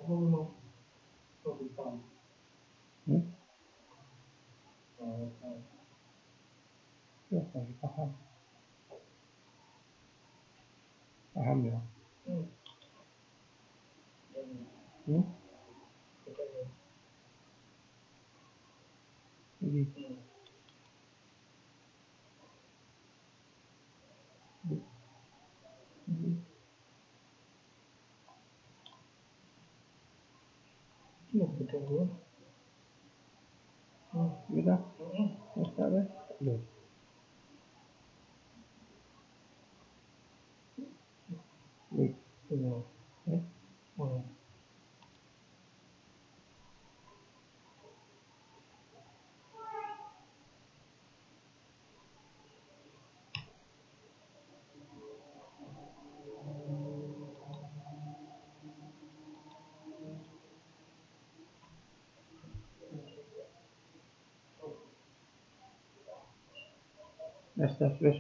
Hmm? Ya, paham. Paham ya. Hmm? Jadi, kita start ya. Wait. Eh? Tes wis.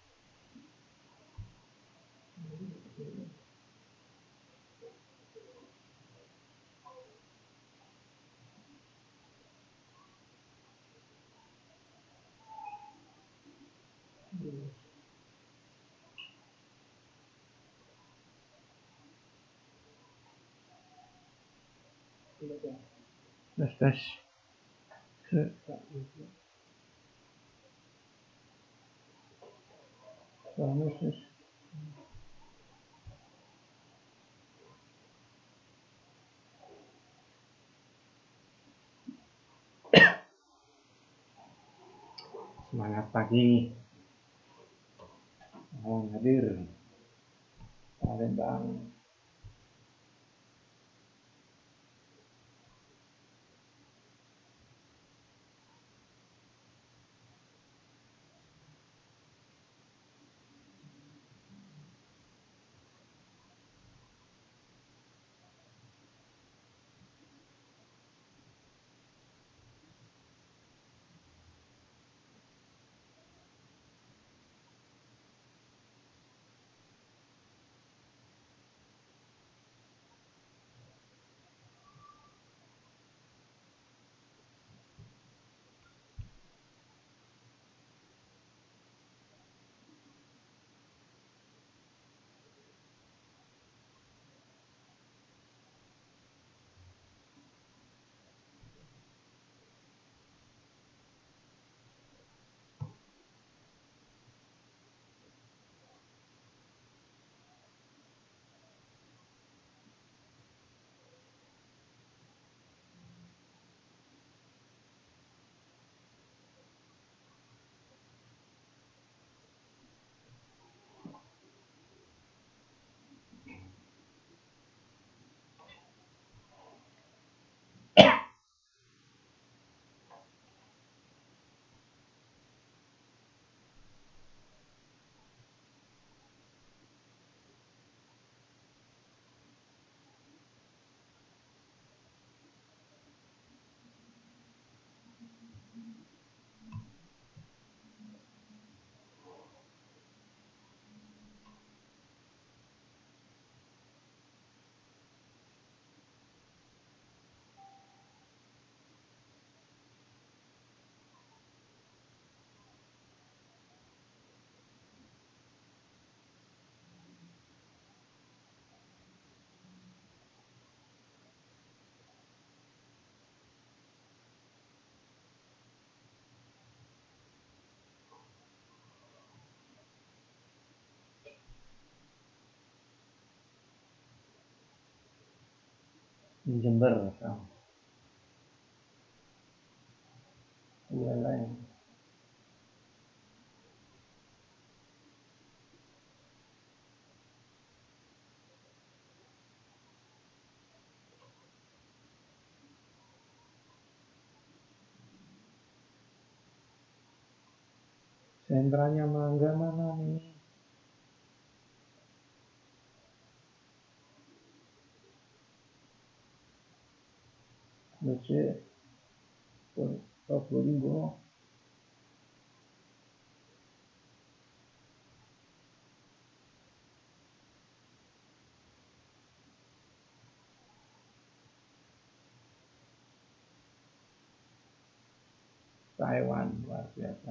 Tes. Wis. Semangat pagi. Hadir. Palembang. Jember. Iya lain. Sentranya Mangga mana nih? BC Probolinggo. Taiwan, luar biasa.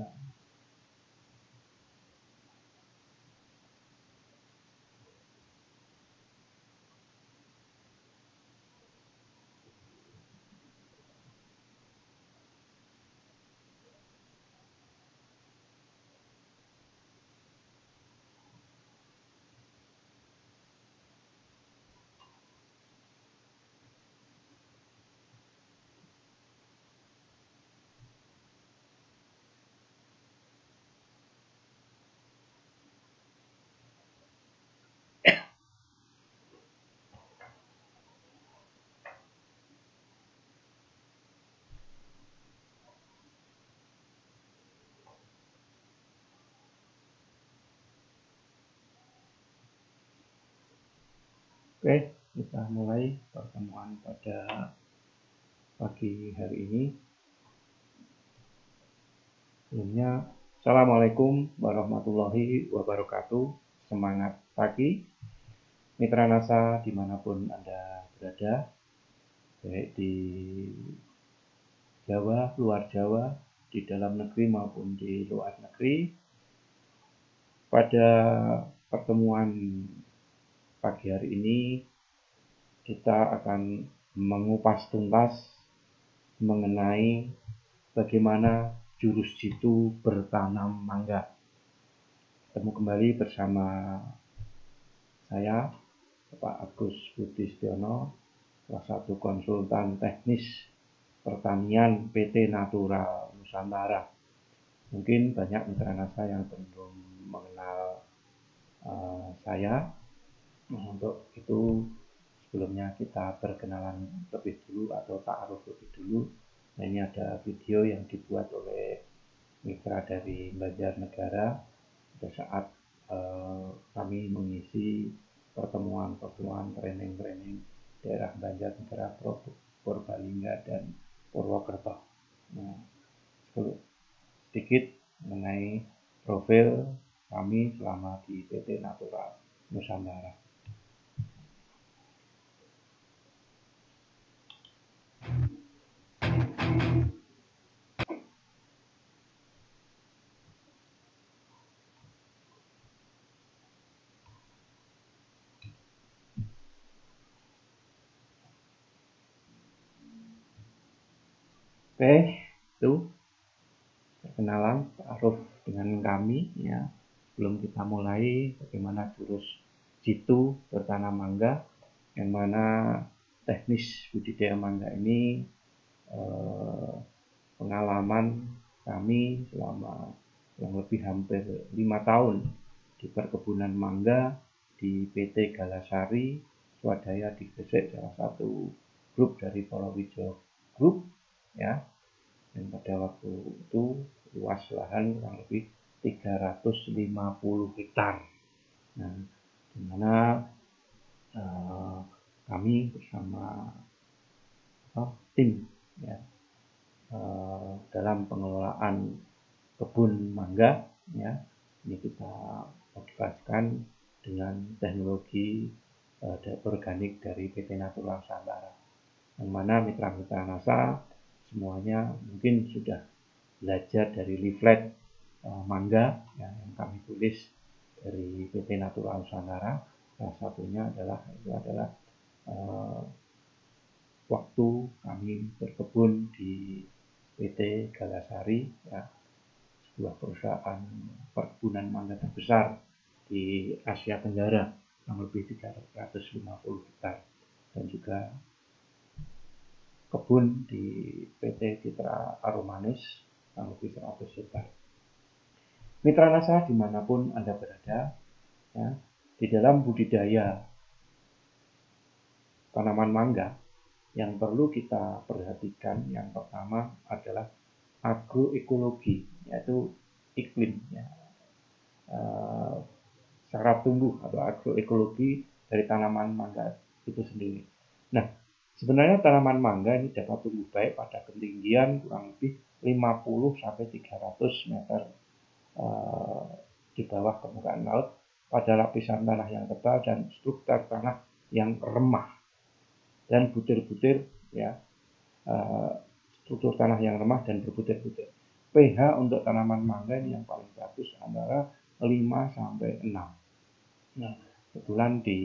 Oke, kita mulai pertemuan pada pagi hari ini. Sebelumnya, Assalamualaikum warahmatullahi wabarakatuh. Semangat pagi, Mitra NASA dimanapun Anda berada, baik di Jawa, luar Jawa, di dalam negeri maupun di luar negeri. Pada pertemuan pagi hari ini, kita akan mengupas tuntas mengenai bagaimana jurus jitu bertanam mangga. Ketemu kembali bersama saya, Bapak Agus Budi Setiono, salah satu konsultan teknis pertanian PT Natural Nusantara. Mungkin banyak mitra NASA yang belum mengenal saya. Untuk itu sebelumnya kita perkenalan lebih dulu atau ta'aruf lebih dulu. Nah, ini ada video yang dibuat oleh mitra dari Banjarnegara pada saat kami mengisi pertemuan training daerah Banjarnegara, Purbalingga dan Purwokerto. Nah, sedikit mengenai profil kami selama di PT Natural Nusantara. Oke, itu perkenalan ta'aruf dengan kami ya. Sebelum kita mulai bagaimana jurus jitu bertanam mangga, yang mana teknis budidaya mangga ini pengalaman kami selama kurang lebih hampir 5 tahun di perkebunan mangga di PT Galasari Swadaya di Gresik, salah satu grup dari Polowijo Group ya. Dan pada waktu itu luas lahan kurang lebih 350 hektar. Nah, di mana kami bersama tim ya, dalam pengelolaan kebun mangga ya, ini kita aplikasikan dengan teknologi organik dari PT Natural Nusantara, yang mana mitra-mitra NASA semuanya mungkin sudah belajar dari leaflet mangga ya, yang kami tulis dari PT Natural Nusantara. Salah satunya adalah waktu kami berkebun di PT Galasari ya, sebuah perusahaan perkebunan mangga terbesar di Asia Tenggara yang lebih 350 hektar, dan juga kebun di PT Citra Aromanis yang lebih 100 hektar. Mitra NASA dimanapun Anda berada ya, di dalam budidaya tanaman mangga yang perlu kita perhatikan yang pertama adalah agroekologi, yaitu iklim ya, cara tumbuh atau agroekologi dari tanaman mangga itu sendiri. Nah, sebenarnya tanaman mangga ini dapat tumbuh baik pada ketinggian kurang lebih 50 sampai 300 meter di bawah permukaan laut pada lapisan tanah yang tebal dan struktur tanah yang remah dan butir-butir ya, struktur tanah yang remah dan berbutir-butir. pH untuk tanaman mangga ini yang paling bagus antara 5 sampai 6. Nah, kebetulan di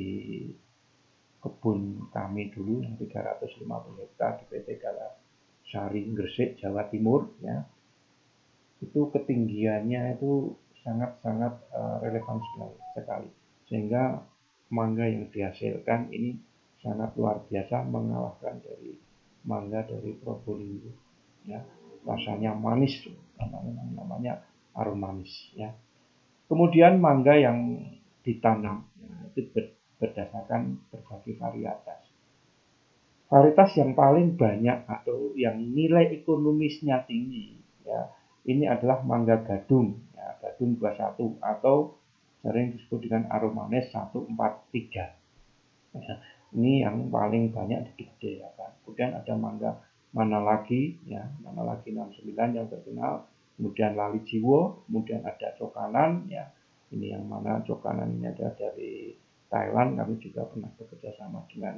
kebun kami dulu yang 350 hektar di PT Galasari Gresik, Jawa Timur, ya, itu ketinggiannya itu sangat-sangat relevan sekali, sehingga mangga yang dihasilkan ini sangat luar biasa, mengalahkan dari mangga dari Probolinggo, ya. Rasanya manis karena memang namanya aromanis, ya. Kemudian mangga yang ditanam, ya, itu berdasarkan berbagai varietas. Varietas yang paling banyak atau yang nilai ekonomisnya tinggi, ya, ini adalah mangga gadung, ya, gadung 21 atau sering disebut dengan aromanes 143. Ya, ini yang paling banyak dibudidayakan. Kemudian ada mangga mana lagi, ya, mana lagi 69 yang terkenal. Kemudian Lali Jiwo, kemudian ada Cokanan, ya. Ini yang mana Cokanan ini ada dari Thailand. Kami juga pernah bekerja sama dengan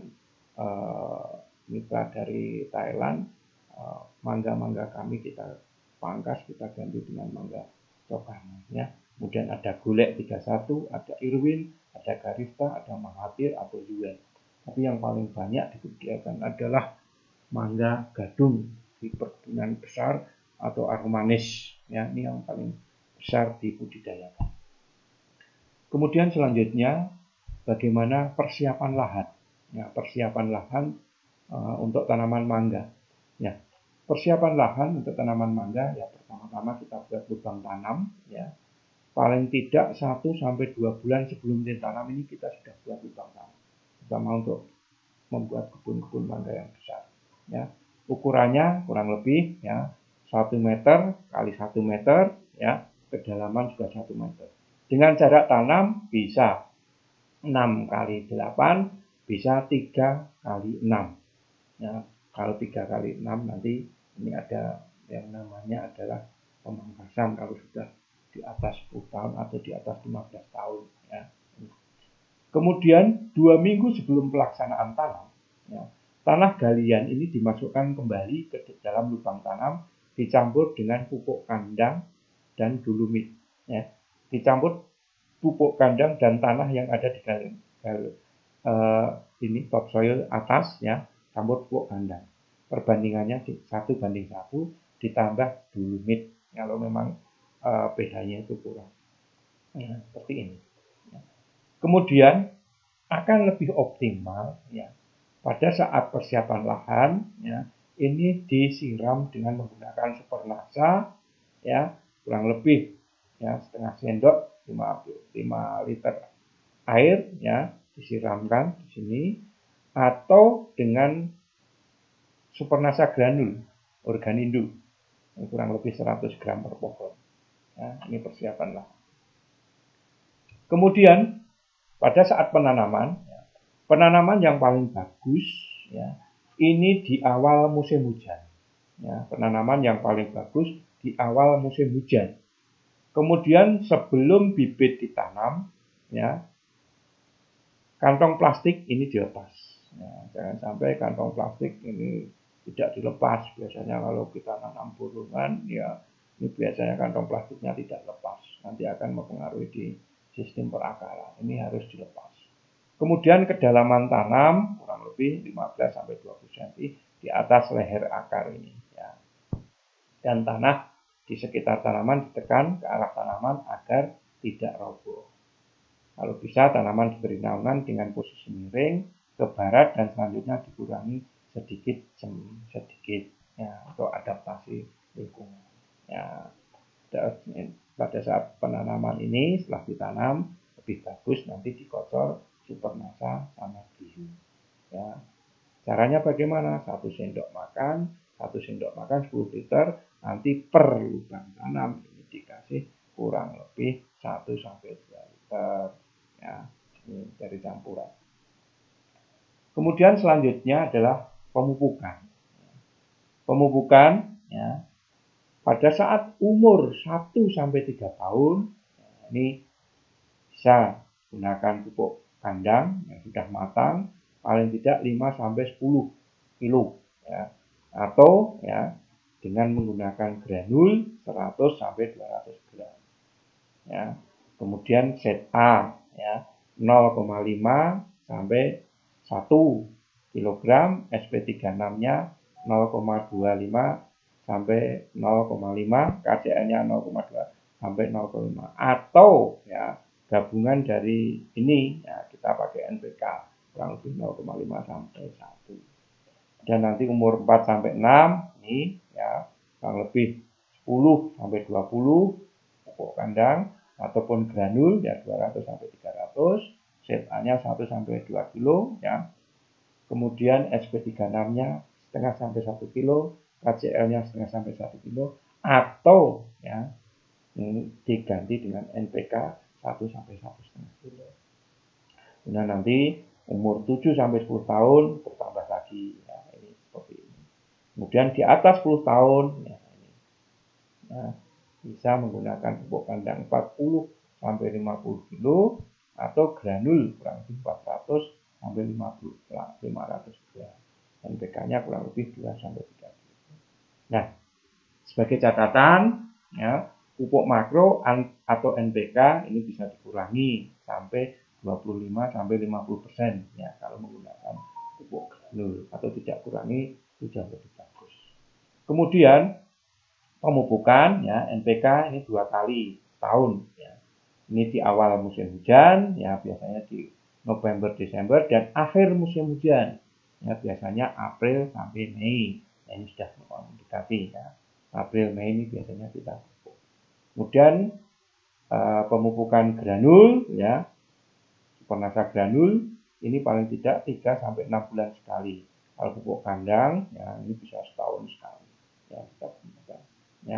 mitra dari Thailand. Mangga-mangga kami kita pangkas, kita ganti dengan mangga Cokanan, ya. Kemudian ada Golek 31, ada Irwin, ada Garista, ada Mahathir atau Yuen. Tapi yang paling banyak dibudidayakan adalah mangga gadung di perkebunan besar atau aromanis, ya, ini yang paling besar dibudidayakan. Kemudian selanjutnya bagaimana persiapan lahan, ya, persiapan lahan untuk tanaman mangga, ya. Persiapan lahan untuk tanaman mangga, ya, pertama-tama kita buat lubang tanam, ya. Paling tidak 1 sampai 2 bulan sebelum ditanam ini kita sudah buat lubang tanam, terutama untuk membuat kebun-kebun mangga yang besar, ya. Ukurannya kurang lebih, ya, 1 meter kali 1 meter, ya, kedalaman juga 1 meter. Dengan jarak tanam bisa 6 kali 8, bisa 3 kali 6. Ya, kalau 3 kali 6 nanti ini ada yang namanya adalah pemangkasan kalau sudah di atas 10 tahun atau di atas 15 tahun. Ya. Kemudian 2 minggu sebelum pelaksanaan tanam, ya, tanah galian ini dimasukkan kembali ke dalam lubang tanam, dicampur dengan pupuk kandang dan dolomit. Ya. Dicampur pupuk kandang dan tanah yang ada di ini topsoil atas, ya, campur pupuk kandang. Perbandingannya 1:1 ditambah dolomit kalau memang pH-nya itu kurang. Ya, seperti ini. Ya. Kemudian akan lebih optimal, ya, pada saat persiapan lahan, ya, ini disiram dengan menggunakan supernasa, ya, kurang lebih, ya, setengah sendok 5 liter air, ya, disiramkan di sini, atau dengan supernasa granul Organindo kurang lebih 100 gram per pohon. Ya, ini persiapan lahan. Kemudian pada saat penanaman, ya, penanaman yang paling bagus, ya, ini di awal musim hujan. Ya, penanaman yang paling bagus di awal musim hujan. Kemudian sebelum bibit ditanam, ya, kantong plastik ini dilepas. Ya, jangan sampai kantong plastik ini tidak dilepas. Biasanya kalau kita tanam burungan, ya, ini biasanya kantong plastiknya tidak lepas. Nanti akan mempengaruhi di sistem perakaran. Ini harus dilepas. Kemudian kedalaman tanam kurang lebih 15 sampai 20 cm di atas leher akar ini, ya. Dan tanah di sekitar tanaman ditekan ke arah tanaman agar tidak roboh. Kalau bisa tanaman diberi naungan dengan posisi miring ke barat dan selanjutnya dikurangi sedikit demi sedikit, ya, untuk adaptasi lingkungan. Ya, pada saat penanaman ini setelah ditanam lebih bagus nanti dikocor supernasa sama biu. Ya. Caranya bagaimana? 1 sendok makan 10 liter, nanti per lubang tanam ini dikasih kurang lebih 1 sampai 2 liter. Ya, ini dari campuran. Kemudian selanjutnya adalah pemupukan. Pemupukan, ya, pada saat umur 1 sampai 3 tahun, ya, ini bisa gunakan pupuk kandang yang sudah matang, paling tidak 5 sampai 10 kilo, ya. Atau, ya, dengan menggunakan granul 100 sampai 200 gram. Ya. Kemudian ZA ya 0,5 sampai 1 kilogram, SP36-nya 0,25 sampai 0,5, KCl-nya 0,2 sampai 0,5, atau ya gabungan dari ini ya kita pakai NPK kurang lebih 0,5 sampai 1. Dan nanti umur 4 sampai 6 ini ya kurang lebih 10 sampai 20 pupuk kandang ataupun granul ya 200 sampai 300, ZA-nya 1 sampai 2 kilo ya. Kemudian SP36-nya setengah sampai 1 kilo, KCl-nya setengah sampai 1 kilo, atau ya diganti dengan NPK 1 sampai 1,5 kilo. Nah, nanti umur 7 sampai 10 tahun bertambah lagi ya, ini seperti ini. Kemudian di atas 10 tahun ya, ini. Nah, bisa menggunakan pupuk kandang 40 sampai 50 kilo atau granul kurang lebih 400 sampai 500 gram. NPK-nya kurang lebih 2 sampai 3 kilo. Nah, sebagai catatan ya, pupuk makro atau NPK ini bisa dikurangi sampai 25 sampai 50% ya kalau menggunakan pupuk granul, atau tidak kurangi itu jauh lebih bagus. Kemudian pemupukan ya NPK ini 2 kali tahun ya. Ini di awal musim hujan ya biasanya di November Desember, dan akhir musim hujan ya biasanya April sampai Mei. Ya, ini sudah mendekati ya. April Mei ini biasanya kita pupuk. Kemudian pemupukan granul ya, Supernasa granul ini paling tidak 3 sampai 6 bulan sekali. Kalau pupuk kandang ya ini bisa setahun sekali ya kita pupukkan ya.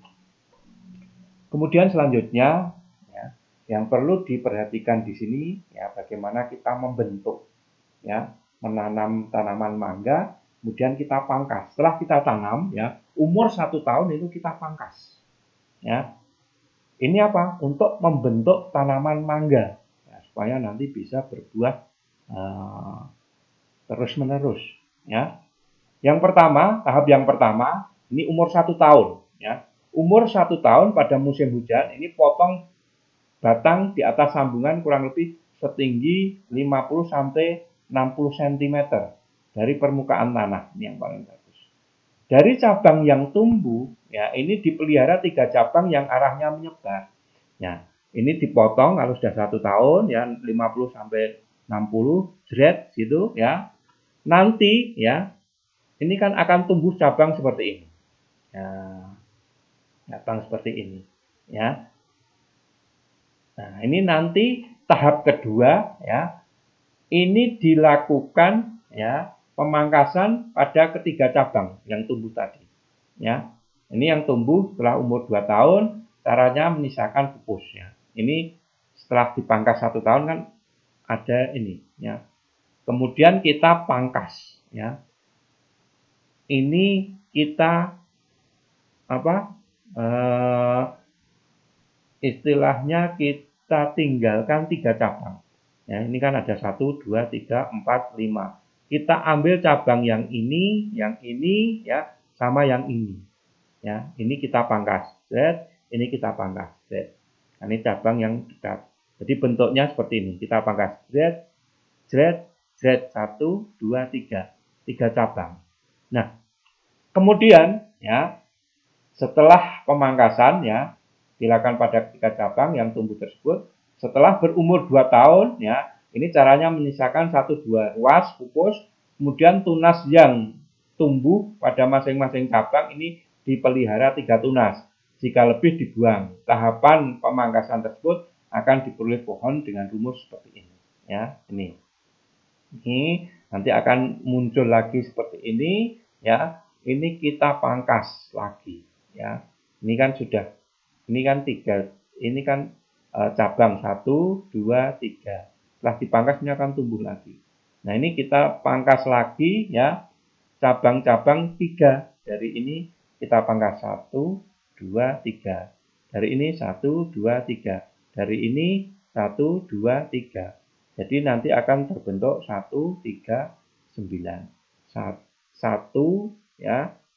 Kemudian selanjutnya ya, yang perlu diperhatikan di sini ya bagaimana kita membentuk ya, menanam tanaman mangga, kemudian kita pangkas. Setelah kita tanam ya, umur 1 tahun itu kita pangkas. Ya. Ini apa? Untuk membentuk tanaman mangga ya, supaya nanti bisa berbuah terus-menerus ya. Yang pertama, tahap yang pertama, ini umur 1 tahun ya. Umur 1 tahun pada musim hujan ini potong batang di atas sambungan kurang lebih setinggi 50 sampai 60 cm dari permukaan tanah. Ini yang paling bagus. Dari cabang yang tumbuh, ya ini dipelihara 3 cabang yang arahnya menyebar. Ya, ini dipotong kalau sudah 1 tahun ya 50 sampai 60 jret gitu ya. Nanti ya ini kan akan tumbuh cabang seperti ini. Ya, cabang seperti ini ya. Nah, ini nanti tahap kedua ya. Ini dilakukan ya pemangkasan pada ketiga cabang yang tumbuh tadi. Ya. Ini yang tumbuh setelah umur 2 tahun, caranya menyisakan pupus ya. Ini setelah dipangkas 1 tahun kan ada ini ya. Kemudian kita pangkas ya. Ini kita apa? Istilahnya kita tinggalkan 3 cabang. Ya, ini kan ada 1, 2, 3, 4, 5. Kita ambil cabang yang ini ya, sama yang ini. Ya, ini kita pangkas. Z, ini kita pangkas. Z. Nah, ini cabang yang dekat. Jadi bentuknya seperti ini. Kita pangkas Z, Z, Z 1, 2, 3. 3 cabang. Nah, kemudian ya, setelah pemangkasan ya, dilakukan pada 3 cabang yang tumbuh tersebut, setelah berumur 2 tahun ya, ini caranya menyisakan 1-2 ruas pupus, kemudian tunas yang tumbuh pada masing-masing cabang ini dipelihara 3 tunas. Jika lebih dibuang. Tahapan pemangkasan tersebut akan diperoleh pohon dengan rumus seperti ini ya, ini. Ini nanti akan muncul lagi seperti ini ya. Ini kita pangkas lagi ya. Ini kan sudah, ini kan 3, ini kan cabang 1, 2, 3. Setelah dipangkas ini akan tumbuh lagi. Nah, ini kita pangkas lagi ya. Cabang-cabang 3. Dari ini kita pangkas 1, 2, 3. Dari ini 1, 2, 3. Dari ini 1, 2, 3. Jadi nanti akan terbentuk 1, 3, 9. 1 ya,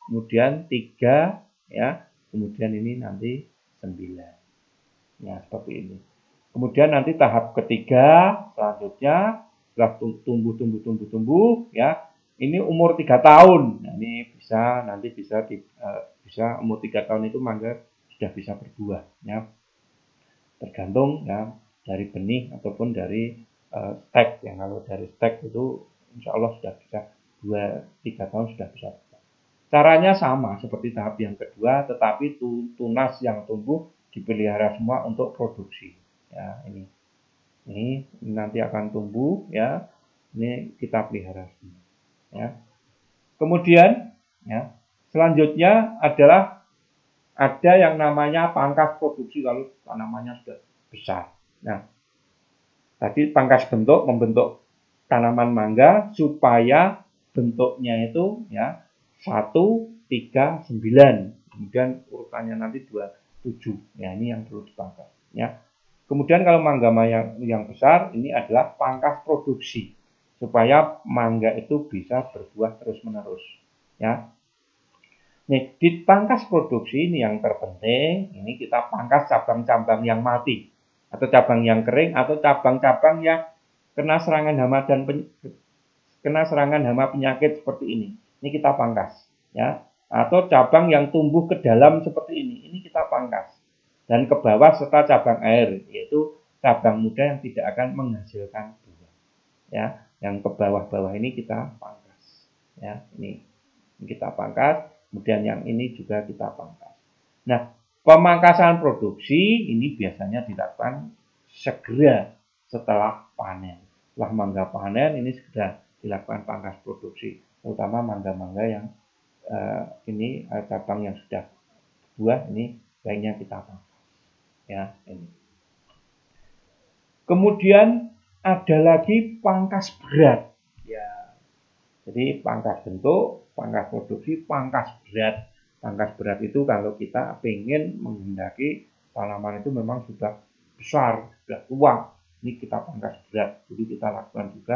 kemudian 3, ya, kemudian ini nanti 9. Ya, seperti ini. Kemudian nanti tahap ketiga, selanjutnya setelah tumbuh, ya, ini umur 3 tahun. Nah, ini nanti bisa umur 3 tahun itu mangga sudah bisa berbuah, ya. Tergantung ya dari benih ataupun dari stek. Yang kalau dari stek itu insya Allah sudah bisa 2-3 tahun sudah bisa. Caranya sama seperti tahap yang kedua, tetapi tunas yang tumbuh dipelihara semua untuk produksi. Ya, ini nanti akan tumbuh, ya. Ini kita pelihara semua, ya. Kemudian, ya, selanjutnya adalah ada yang namanya pangkas produksi kalau tanamannya sudah besar. Nah, tadi pangkas bentuk membentuk tanaman mangga supaya bentuknya itu ya 1, 3, 9. Kemudian urutannya nanti 27. Ya, ini yang perlu dipangkas, ya. Kemudian kalau mangga yang besar ini adalah pangkas produksi supaya mangga itu bisa berbuah terus-menerus, ya. Nih, di pangkas produksi ini yang terpenting, ini kita pangkas cabang-cabang yang mati atau cabang yang kering atau cabang-cabang yang kena serangan hama penyakit seperti ini. Ini kita pangkas, ya. Atau cabang yang tumbuh ke dalam seperti ini kita pangkas. Dan ke bawah serta cabang air, yaitu cabang muda yang tidak akan menghasilkan buah. Ya, yang ke bawah-bawah ini kita pangkas. Ya, ini kita pangkas, kemudian yang ini juga kita pangkas. Nah, pemangkasan produksi ini biasanya dilakukan segera setelah panen. Setelah mangga panen ini segera dilakukan pangkas produksi, terutama mangga-mangga yang ini cabang yang sudah buah ini baiknya kita pangkas. Ya, ini. Kemudian ada lagi pangkas berat. Ya. Jadi pangkas bentuk, pangkas produksi, pangkas berat. Pangkas berat itu kalau kita ingin menghendaki tanaman itu memang sudah besar, sudah tua. Ini kita pangkas berat. Jadi kita lakukan juga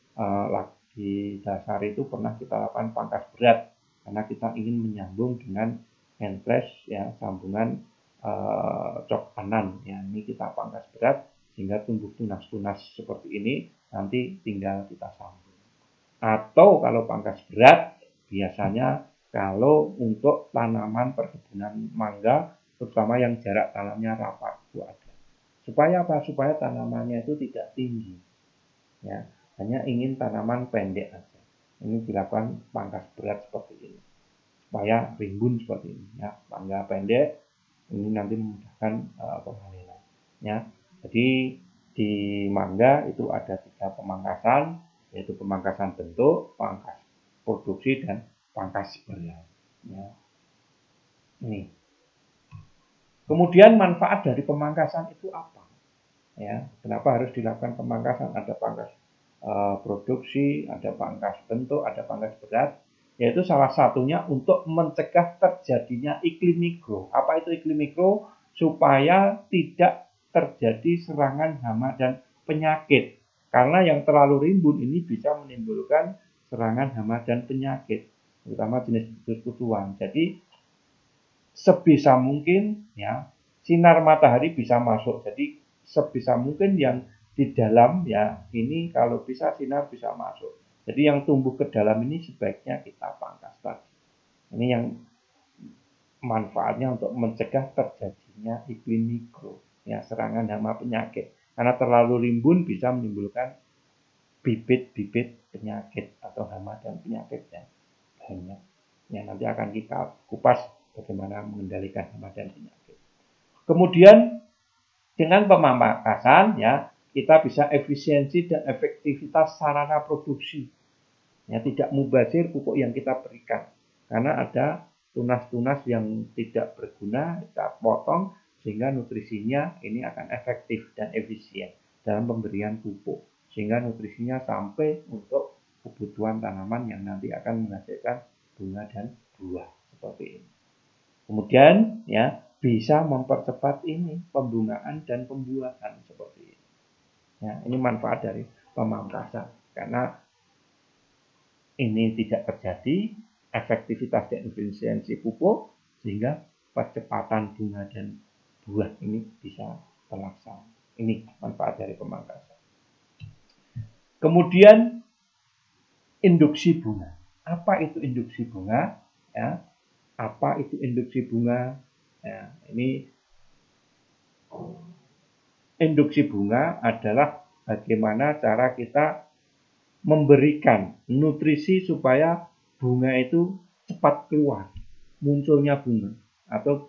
di dasar itu pernah kita lakukan pangkas berat karena kita ingin menyambung dengan handpress, ya, sambungan cok kanan. Ya, ini kita pangkas berat sehingga tumbuh tunas-tunas seperti ini nanti tinggal kita sambung. Atau kalau pangkas berat biasanya kalau untuk tanaman perkebunan mangga terutama yang jarak tanamnya rapat itu ada. Supaya apa? Supaya tanamannya itu tidak tinggi. Ya, hanya ingin tanaman pendek saja. Ini dilakukan pangkas berat seperti ini. Supaya rimbun seperti ini, ya. Mangga pendek ini nanti memudahkan pemanenan, ya. Jadi di mangga itu ada 3 pemangkasan, yaitu pemangkasan bentuk, pangkas produksi, dan pangkas berat, ya. Ini. Kemudian manfaat dari pemangkasan itu apa? Ya, kenapa harus dilakukan pemangkasan? Ada pangkas produksi, ada pangkas bentuk, ada pangkas berat. Yaitu salah satunya untuk mencegah terjadinya iklim mikro. Apa itu iklim mikro? Supaya tidak terjadi serangan hama dan penyakit. Karena yang terlalu rimbun ini bisa menimbulkan serangan hama dan penyakit, terutama jenis kutu-kutuan. Jadi sebisa mungkin ya sinar matahari bisa masuk. Jadi sebisa mungkin yang di dalam ya ini kalau bisa sinar bisa masuk. Jadi yang tumbuh ke dalam ini sebaiknya kita pangkas tadi. Ini yang manfaatnya untuk mencegah terjadinya iklim mikro, ya, serangan hama penyakit. Karena terlalu rimbun bisa menimbulkan bibit-bibit penyakit atau hama dan penyakit yang banyak. Ya, nanti akan kita kupas bagaimana mengendalikan hama dan penyakit. Kemudian dengan pemangkasan ya kita bisa efisiensi dan efektivitas sarana produksi. Ya, tidak mubazir pupuk yang kita berikan. Karena ada tunas-tunas yang tidak berguna kita potong sehingga nutrisinya ini akan efektif dan efisien dalam pemberian pupuk. Sehingga nutrisinya sampai untuk kebutuhan tanaman yang nanti akan menghasilkan bunga dan buah seperti ini. Kemudian ya bisa mempercepat ini pembungaan dan pembuahan seperti ini. Ya, ini manfaat dari pemangkasan karena ini tidak terjadi efektivitas dan efisiensi pupuk, sehingga percepatan bunga dan buah ini bisa terlaksana. Ini manfaat dari pemangkasan. Kemudian induksi bunga. Apa itu induksi bunga? Ya, apa itu induksi bunga? Ya, ini induksi bunga adalah bagaimana cara kita memberikan nutrisi supaya bunga itu cepat keluar, munculnya bunga, atau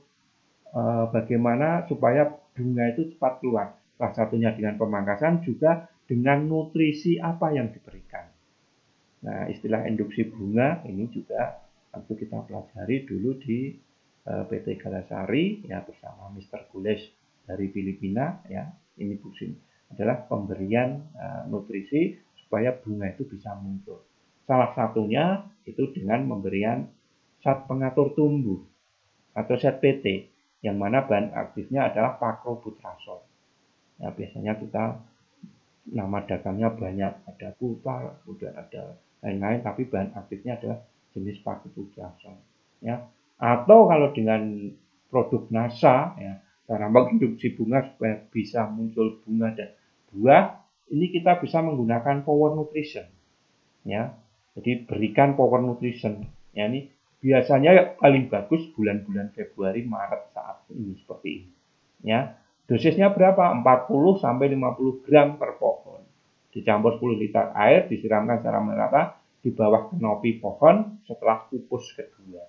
bagaimana supaya bunga itu cepat keluar. Salah satunya dengan pemangkasan, juga dengan nutrisi apa yang diberikan. Nah, istilah induksi bunga ini juga waktu kita pelajari dulu di PT Galasari ya bersama Mr. Gules dari Filipina ya. Ini fungsi adalah pemberian nutrisi supaya bunga itu bisa muncul. Salah satunya itu dengan memberian zat pengatur tumbuh atau zat PT yang mana bahan aktifnya adalah paklobutrasol. Ya, biasanya kita nama dagangnya banyak, ada pulpa, kemudian ada lain-lain, tapi bahan aktifnya adalah jenis paklobutrasol. Ya, atau kalau dengan produk NASA ya, cara menginduksi bunga supaya bisa muncul bunga dan buah, ini kita bisa menggunakan power nutrition. Ya, jadi berikan power nutrition. Ya, ini biasanya paling bagus bulan-bulan Februari, Maret saat ini seperti ini. Ya, dosisnya berapa? 40 sampai 50 gram per pohon. Dicampur 10 liter air, disiramkan secara merata di bawah kanopi pohon setelah pupus kedua.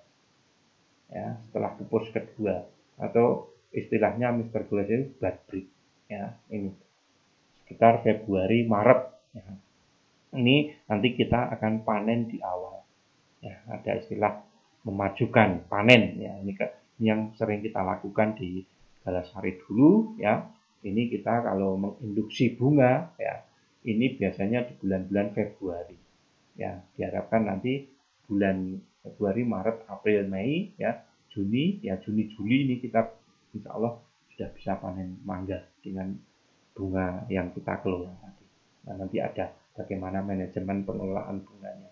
Ya, setelah pupus kedua atau istilahnya Mr. Gules ini bud break. Ya, ini sekitar Februari Maret. Ya. Ini nanti kita akan panen di awal. Ya, ada istilah memajukan panen. Ya, ini yang sering kita lakukan di Galasari dulu. Ya, ini kita kalau menginduksi bunga, ya, ini biasanya di bulan-bulan Februari. Ya, diharapkan nanti bulan Februari, Maret, April, Mei, ya, Juni, ya Juni, Juli ini kita insya Allah sudah bisa panen mangga dengan bunga yang kita kelola nanti. Nah, nanti ada bagaimana manajemen pengelolaan bunganya.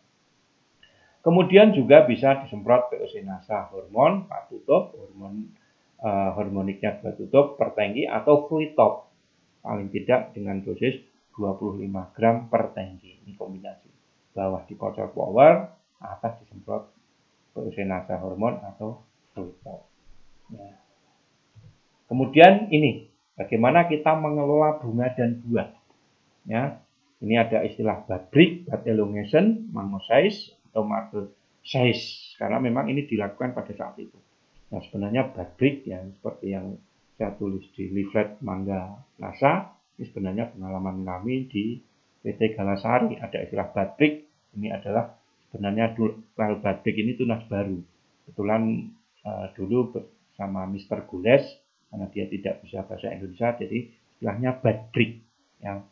Kemudian juga bisa disemprot POC-NASA hormon, Pak tutup, hormoniknya 2 tutup per tangki atau fluid top. Paling tidak dengan dosis 25 gram per tangki. Ini kombinasi. Bawah dikocok power, atas disemprot POC-NASA hormon atau fluid top. Ya. Kemudian ini, bagaimana kita mengelola bunga dan buah. Ya, ini ada istilah bud break, bud elongation, mango size, atau marble size. Karena memang ini dilakukan pada saat itu. Nah, sebenarnya bud break ya, seperti yang saya tulis di leaflet Mangga NASA, ini sebenarnya pengalaman kami di PT Galasari. Ada istilah bud break, ini adalah sebenarnya bud break ini tunas baru. Kebetulan dulu bersama Mr. Gules, karena dia tidak bisa bahasa Indonesia, jadi istilahnya bud break. Ya.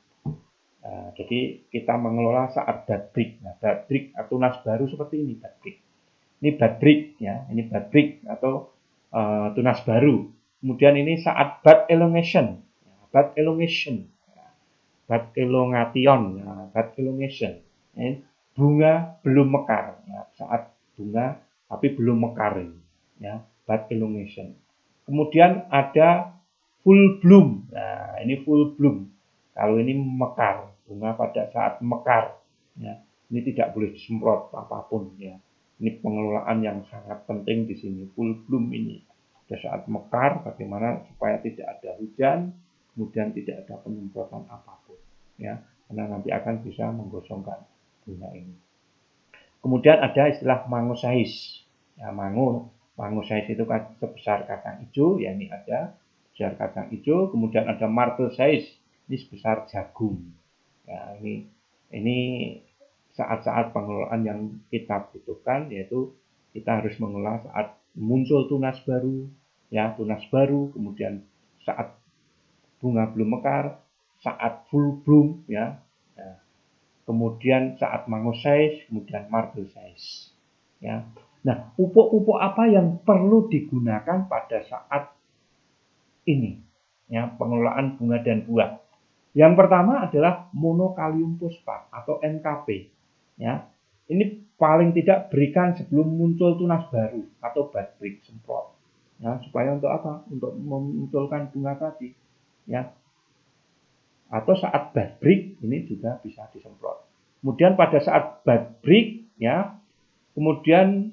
Jadi kita mengelola saat bud break. Nah, bud break atau tunas baru seperti ini bud break. Ini bud break ya, ini bud break atau tunas baru. Kemudian ini saat bud elongation, bud elongation, bud elongation, bud elongation. Ini bunga belum mekar, ya, saat bunga tapi belum mekar ini, ya, bud elongation. Kemudian ada full bloom. Nah, ini full bloom. Kalau ini mekar, bunga pada saat mekar, ya, ini tidak boleh disemprot apapun, ya. Ini pengelolaan yang sangat penting di sini. Full bloom ini pada saat mekar, bagaimana supaya tidak ada hujan, kemudian tidak ada penyemprotan apapun, ya, karena nanti akan bisa menggosongkan bunga ini. Kemudian ada istilah mango size. Ya, mango size itu kan sebesar kacang hijau, ya ini ada sebesar kacang hijau. Kemudian ada marble size. Ini sebesar jagung. Ya, ini saat-saat pengelolaan yang kita butuhkan, yaitu kita harus mengelola saat muncul tunas baru, ya tunas baru, kemudian saat bunga belum mekar, saat full bloom, ya, kemudian saat mango size, kemudian marble size, ya. Nah, pupuk-pupuk apa yang perlu digunakan pada saat ini, ya pengelolaan bunga dan buah? Yang pertama adalah monokalium fosfat atau NKP. Ya, ini paling tidak berikan sebelum muncul tunas baru atau bud break, semprot. Ya, supaya untuk apa? Untuk memunculkan bunga tadi. Ya. Atau saat bud break ini juga bisa disemprot. Kemudian pada saat bud break, ya, kemudian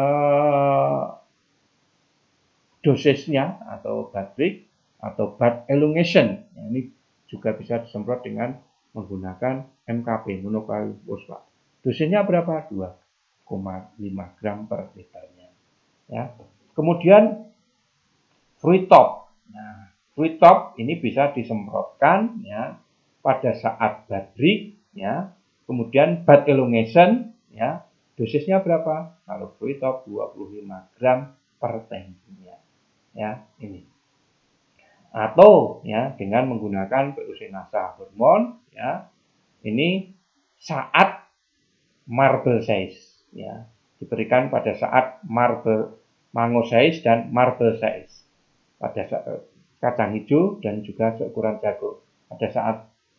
dosisnya atau bud break atau bud elongation, ya, ini juga bisa disemprot dengan menggunakan MKP, monokalori fosfat. Dosisnya berapa? 2,5 gram per liternya. Ya. Kemudian fruit top. Nah, fruit top ini bisa disemprotkan ya pada saat bud break, ya. Kemudian bud elongation, ya. Dosisnya berapa? Kalau fruit top 25 gram per tanknya. Ya, ini. Atau ya dengan menggunakan peusinasa hormon, ya. Ini saat marble size, ya, diberikan pada saat mango size dan marble size, pada saat kacang hijau dan juga seukuran jago. Pada saat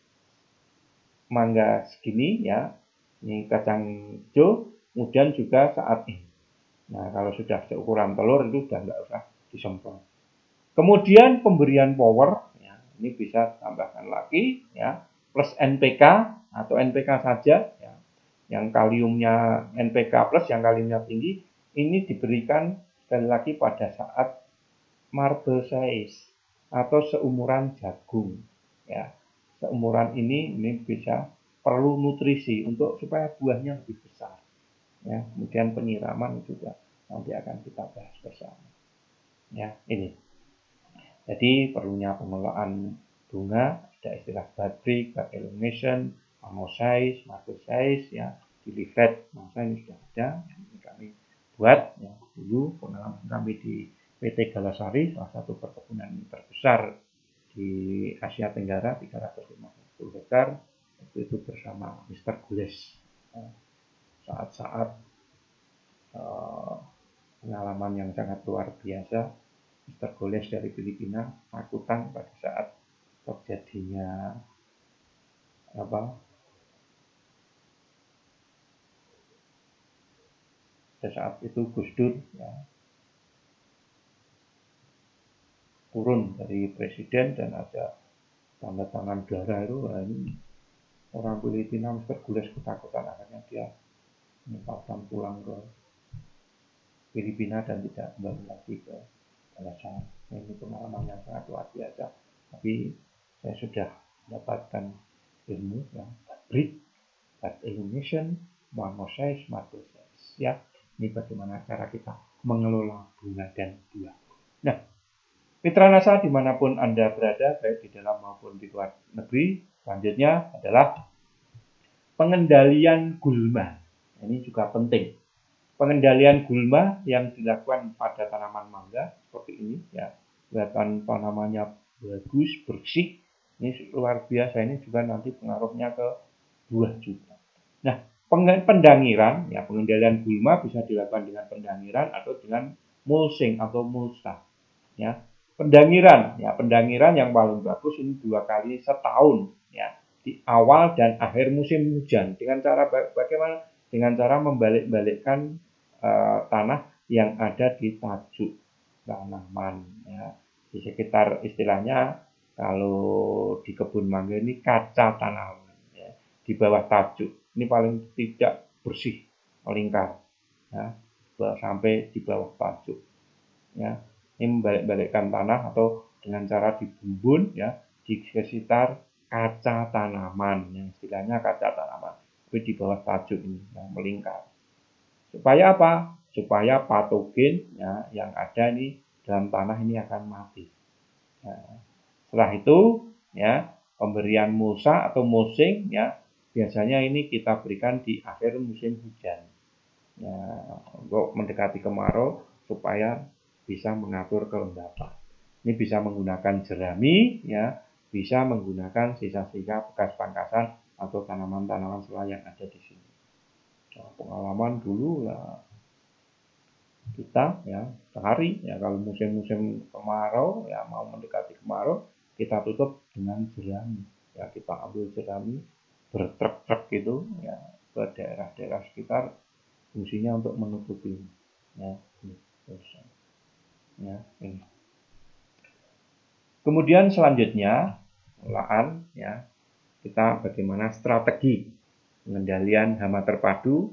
mangga segini, ya, ini kacang hijau, kemudian juga saat ini. Nah, kalau sudah seukuran telur itu sudah nggak usah disemprot. Kemudian pemberian power, ya, ini bisa tambahkan lagi, ya, plus NPK atau NPK saja, ya. Yang kaliumnya NPK plus, yang kaliumnya tinggi, ini diberikan sekali lagi pada saat marble size atau seumuran jagung, ya. Seumuran ini bisa perlu nutrisi untuk supaya buahnya lebih besar, ya. Kemudian penyiraman juga nanti akan kita bahas bersama, ya. Ini jadi perlunya pengelolaan bunga, ada istilah bud break, bud elongation, mango size, marble size, ya, delivered, masa ini sudah ada, ini kami buat, ya, dulu pengalaman kami di PT Galasari, salah satu perkebunan terbesar di Asia Tenggara, 350 hektar, itu bersama Mr. Gules. Saat-saat pengalaman yang sangat luar biasa, Mr. Gules dari Filipina takutan pada saat terjadinya pada saat itu Gus Dur, ya, turun dari presiden dan ada tanda tangan darah itu. Nah, ini orang Filipina, Mr. Gules ketakutan, akhirnya dia menyempatkan pulang ke Filipina dan tidak kembali lagi ke Galasari. Ini pengalaman yang sangat luar biasa. Tapi saya sudah mendapatkan ilmu yang breed, bud elongation, mango size, marble size. Ya, ini bagaimana cara kita mengelola bunga dan buah. Nah, Mitra Nasa dimanapun Anda berada, baik di dalam maupun di luar negeri, selanjutnya adalah pengendalian gulma. Ini juga penting. Pengendalian gulma yang dilakukan pada tanaman mangga seperti ini, ya, kelihatan tanamannya bagus, bersih, ini luar biasa. Ini juga nanti pengaruhnya ke buah juga. Nah, pendangiran, ya, pengendalian gulma bisa dilakukan dengan pendangiran atau dengan mulching atau mulsa, ya. Pendangiran, ya, pendangiran yang paling bagus ini 2 kali setahun, ya, di awal dan akhir musim hujan. Dengan cara bagaimana? Dengan cara membalik-balikkan tanah yang ada di tajuk tanaman, ya. Di sekitar, istilahnya kalau di kebun mangga ini kaca tanaman, ya, di bawah tajuk. Ini paling tidak bersih, melingkar, ya, sampai di bawah tajuk, ya. Ini membalik-balikkan tanah atau dengan cara dibumbun, ya, di sekitar kaca tanaman, yang istilahnya kaca tanaman, tapi di bawah tajuk ini, yang melingkar. Supaya apa? Supaya patogen, ya, yang ada ini dalam tanah ini akan mati. Nah, setelah itu, ya, pemberian mulsa atau mulching, ya, biasanya ini kita berikan di akhir musim hujan, ya, untuk mendekati kemarau supaya bisa mengatur kelembapan. Ini bisa menggunakan jerami, ya, bisa menggunakan sisa-sisa bekas pangkasan atau tanaman-tanaman sela yang ada di sini. Pengalaman dulu, ya, kita, ya, sehari, ya, kalau musim-musim kemarau, ya, mau mendekati kemarau, kita tutup dengan jerami, ya, kita ambil jerami bertrek-trek gitu, ya, ke daerah-daerah sekitar, fungsinya untuk menutupi, ya, ya, ini. Kemudian selanjutnya pengelolaan, ya, kita bagaimana strategi pengendalian hama terpadu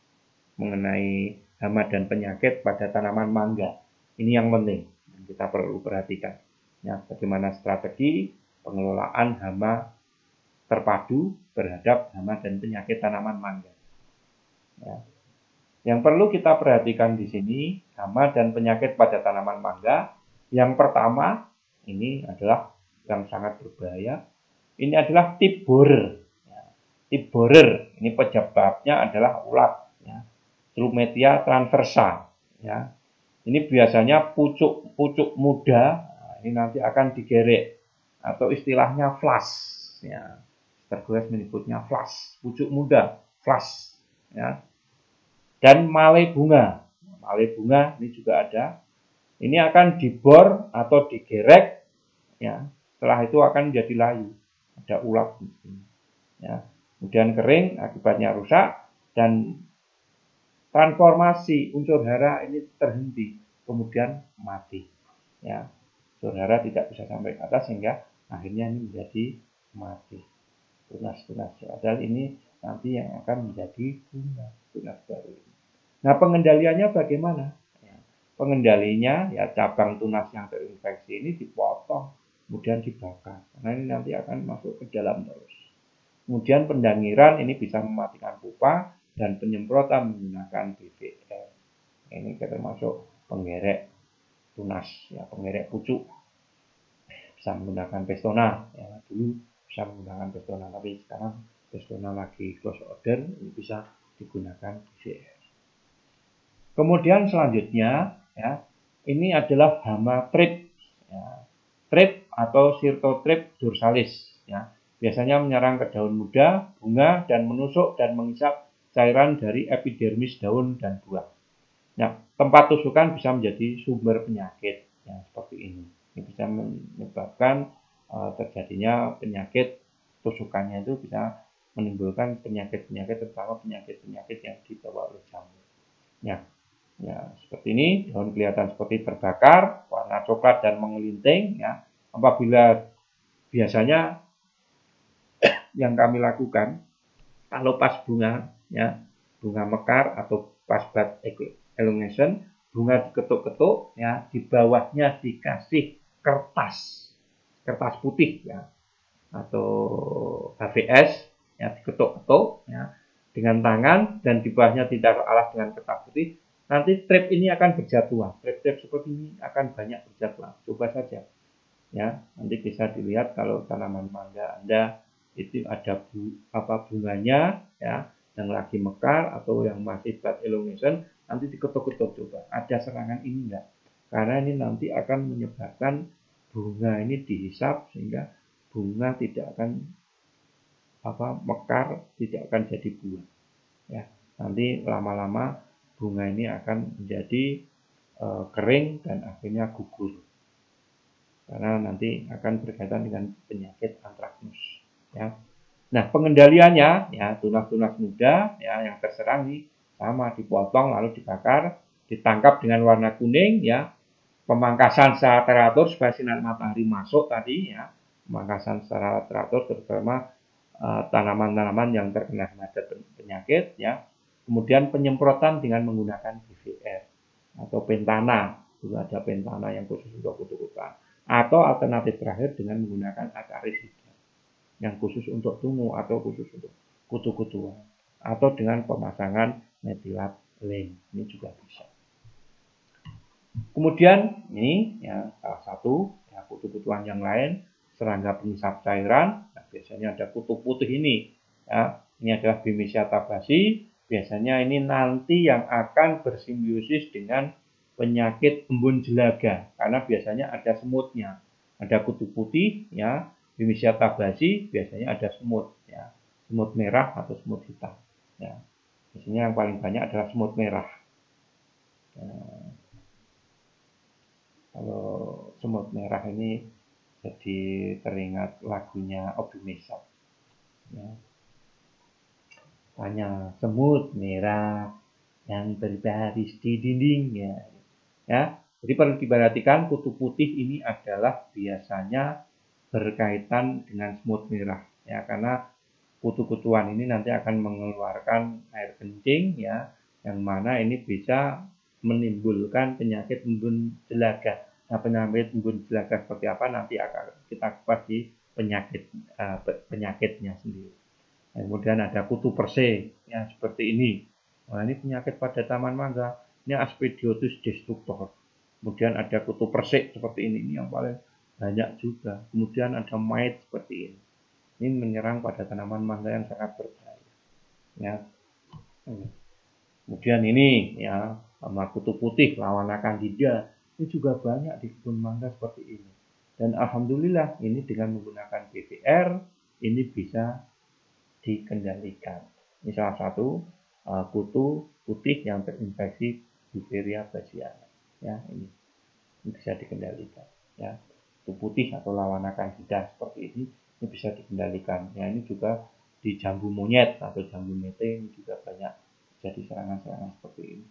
mengenai hama dan penyakit pada tanaman mangga. Ini yang penting yang kita perlu perhatikan. Ya, bagaimana strategi pengelolaan hama terpadu terhadap hama dan penyakit tanaman mangga. Ya. Yang perlu kita perhatikan di sini hama dan penyakit pada tanaman mangga. Yang pertama ini adalah yang sangat berbahaya. Ini adalah tip borer. Ya. Tip borer ini penyebabnya adalah ulat. Ya. Trumetia transversa. Ya. Ini biasanya pucuk muda. Nah, ini nanti akan digerek atau istilahnya flash. Ya. Tergues menyebutnya flash, pucuk muda, flash. Ya. Dan male bunga. Male bunga ini juga ada. Ini akan dibor atau digerek, ya. Setelah itu akan menjadi layu. Ada ulat. Ya. Kemudian kering, akibatnya rusak dan transformasi unsur hara ini terhenti, kemudian mati. Ya. Unsur hara tidak bisa sampai ke atas sehingga akhirnya ini menjadi mati. Tunas-tunas. Padahal ini nanti yang akan menjadi bunga, tunas baru. Nah, pengendaliannya bagaimana? Ya, pengendalinya ya cabang tunas yang terinfeksi ini dipotong, kemudian dibakar. Karena ini nanti akan masuk ke dalam terus. Kemudian pendangiran ini bisa mematikan pupa dan penyemprotan menggunakan BVR. Ini termasuk penggerek tunas, ya penggerek pucuk. Bisa menggunakan Pestona, ya dulu bisa menggunakan Pestona, tapi sekarang Pestona lagi close order, ini bisa digunakan BVR. Kemudian selanjutnya, ya, ini adalah hama trip, ya. Trip atau Syrtotrip dorsalis, ya. Biasanya menyerang ke daun muda, bunga, dan menusuk dan mengisap cairan dari epidermis daun dan buah. Nah, tempat tusukan bisa menjadi sumber penyakit, ya, seperti ini. Ini bisa menyebabkan terjadinya penyakit tusukannya itu bisa menimbulkan penyakit-penyakit, terutama penyakit-penyakit yang dibawa oleh jamur. Ya, ya seperti ini, daun kelihatan seperti terbakar, warna coklat dan mengelinting. Ya, apabila biasanya yang kami lakukan kalau pas bunga, ya bunga mekar atau pas bud elongation, bunga diketuk-ketuk, ya di bawahnya dikasih kertas putih, ya atau HVS, ya diketuk-ketuk, ya dengan tangan dan di bawahnya tidak alas dengan kertas putih. Nanti trip ini akan berjatuhan. Trip-trip seperti ini akan banyak berjatuhan. Coba saja, ya nanti bisa dilihat kalau tanaman mangga Anda itu ada bunganya, ya yang lagi mekar atau yang masih bud elongation, nanti diketuk-ketuk coba ada serangan ini enggak, karena ini nanti akan menyebabkan bunga ini dihisap sehingga bunga tidak akan mekar, tidak akan jadi buah, ya nanti lama-lama bunga ini akan menjadi kering dan akhirnya gugur karena nanti akan berkaitan dengan penyakit antraknus, ya. Nah, pengendaliannya, ya tunas-tunas muda, ya yang terserang nih sama dipotong lalu dibakar, ditangkap dengan warna kuning, ya. Pemangkasan secara teratur supaya sinar matahari masuk tadi, ya. Pemangkasan secara teratur terutama tanaman-tanaman yang terkena penyakit, ya. Kemudian penyemprotan dengan menggunakan BVR atau pentana. Dulu ada pentana yang khusus untuk kutu-kutuan. Atau alternatif terakhir dengan menggunakan akarisida yang khusus untuk tungu atau khusus untuk kutu-kutuan. Atau dengan pemasangan metilat lem. Ini juga bisa. Kemudian ini ya salah satu ya, kutu-kutuan yang lain, serangga pengisap cairan. Nah, biasanya ada kutu putih ini. Ya, ini adalah Bemisia tabasi. Biasanya ini nanti yang akan bersimbiosis dengan penyakit embun jelaga karena biasanya ada semutnya. Ada kutu putih, ya. Bemisia tabasi biasanya ada semut, ya. Semut merah atau semut hitam. Ya. Biasanya yang paling banyak adalah semut merah. Kalau semut merah ini jadi teringat lagunya Obi Mesak. Ya. Tanya semut merah yang berbaris di dinding ya. Ya, jadi perlu diperhatikan kutu putih ini adalah biasanya berkaitan dengan semut merah ya, karena kutu-kutuan ini nanti akan mengeluarkan air kencing ya, yang mana ini bisa menimbulkan penyakit embun jelaga. Nah, penyakit embun jelaga seperti apa nanti akan kita kupas di penyakitnya sendiri. Kemudian ada kutu perse ya, seperti ini. Nah, ini penyakit pada taman mangga. Ini Aspidiotus destructor. Kemudian ada kutu persik seperti ini yang paling banyak juga. Kemudian ada mite seperti ini. Ini menyerang pada tanaman mangga yang sangat berbahaya. Ya. Kemudian ini ya, sama kutu putih lawana candida. Ini juga banyak di kebun mangga seperti ini. Dan alhamdulillah ini dengan menggunakan BVR ini bisa dikendalikan. Ini salah satu kutu putih yang terinfeksi Beauveria bassiana. Ya, ini bisa dikendalikan. Ya, kutu putih atau lawana candida seperti ini bisa dikendalikan. Ya, ini juga di jambu monyet atau jambu mete ini juga banyak jadi serangan-serangan seperti ini.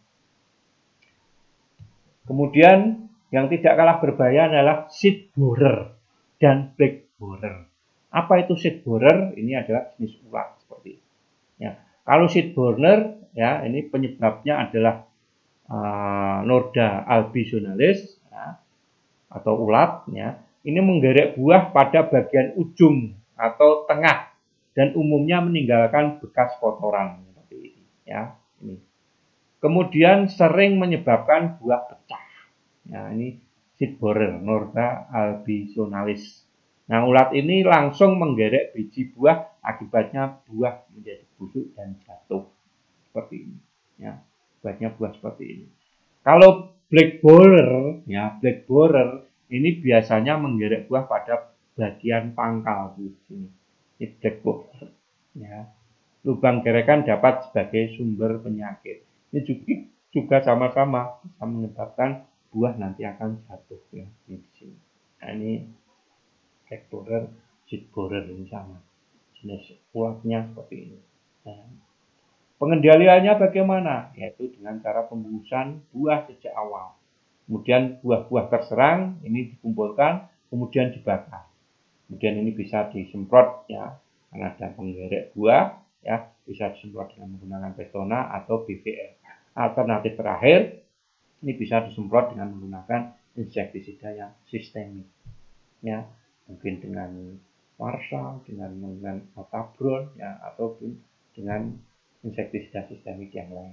Kemudian yang tidak kalah berbahaya adalah seed borer dan black borer. Apa itu seed borer? Ini adalah jenis ulat seperti ini. Ya, kalau seed borer ya, ini penyebabnya adalah Norda albisonalis ya, atau ulat ya. Ini menggerek buah pada bagian ujung atau tengah dan umumnya meninggalkan bekas kotoran seperti ini ya. Ini. Kemudian sering menyebabkan buah pecah. Nah, ini seed borer Norda albisonalis. Nah, ulat ini langsung menggerek biji buah, akibatnya buah menjadi busuk dan jatuh seperti ini. Ya, akibatnya buah seperti ini. Kalau black borer, ya black borer ini biasanya menggerek buah pada bagian pangkal di sini. Ini black borer. Ya, lubang gerekan dapat sebagai sumber penyakit. Ini juga sama-sama bisa menyebabkan buah nanti akan jatuh ya di sini. Nah, ini black borer, seed borer ini sama. Jenis ulatnya seperti ini. Nah, pengendaliannya bagaimana? Yaitu dengan cara pembusuhan buah sejak awal. Kemudian buah-buah terserang ini dikumpulkan, kemudian dibakar. Kemudian ini bisa disemprot ya, karena ada penggerek buah ya, bisa disemprot dengan menggunakan Pestona atau BVR. Alternatif terakhir ini bisa disemprot dengan menggunakan insektisida yang sistemik ya, mungkin dengan Marshall, dengan Otabron ya, ataupun dengan insektisida sistemik yang lain.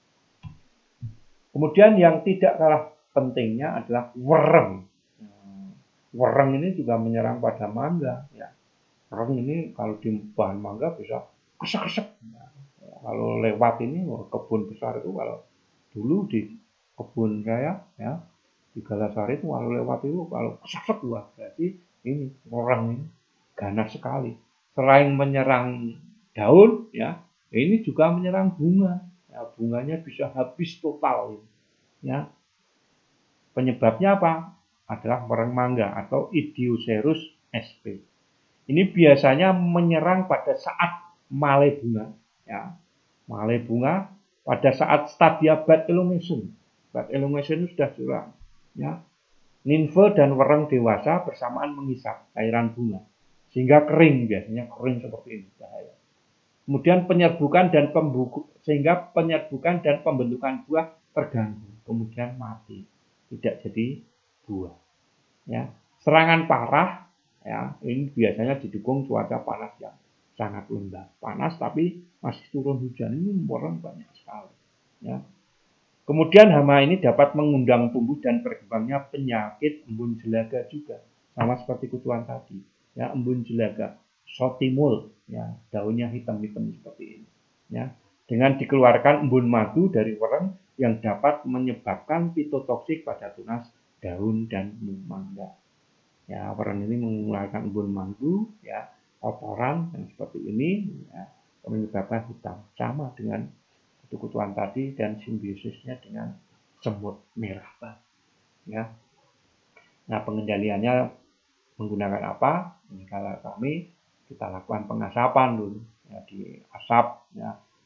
Kemudian yang tidak kalah pentingnya adalah wereng. Wereng ini juga menyerang pada mangga ya. Wereng ini kalau di bahan mangga bisa kesek-kesek. Nah, kalau lewat ini kebun besar itu, kalau dulu di kebun saya ya di Galasari itu kalau lewat itu kalau kesek-kesek wah, berarti ini wereng ini ganas sekali. Selain menyerang daun ya, ini juga menyerang bunga. Ya, bunganya bisa habis total ya. Penyebabnya apa? Adalah wereng mangga atau Idiocerus sp. Ini biasanya menyerang pada saat male bunga ya. Male bunga pada saat stadia bud elongation. Bud elongation itu sudah curang ya. Nimfe dan wereng dewasa bersamaan menghisap cairan bunga sehingga kering, biasanya kering seperti ini, bahaya. Kemudian penyerbukan dan sehingga penyerbukan dan pembentukan buah terganggu, kemudian mati, tidak jadi buah. Ya, serangan parah ya, ini biasanya didukung cuaca panas yang sangat lembab, panas tapi masih turun hujan, ini orang banyak sekali. Ya. Kemudian hama ini dapat mengundang tumbuh dan berkembangnya penyakit embun jelaga juga, sama seperti kutuan tadi. Ya, embun jelaga. Sotimul, ya, daunnya hitam-hitam seperti ini. Ya, dengan dikeluarkan embun madu dari wereng yang dapat menyebabkan fitotoksik pada tunas, daun, dan mangga. Ya, wereng ini mengeluarkan embun madu, ya, kotoran yang seperti ini, ya, menyebabkan hitam, sama dengan kutu-kutuan tadi dan simbiosisnya dengan semut merah. Ya, nah pengendaliannya menggunakan apa? Ini kalau kami kita lakukan pengasapan dulu ya, di asap ya,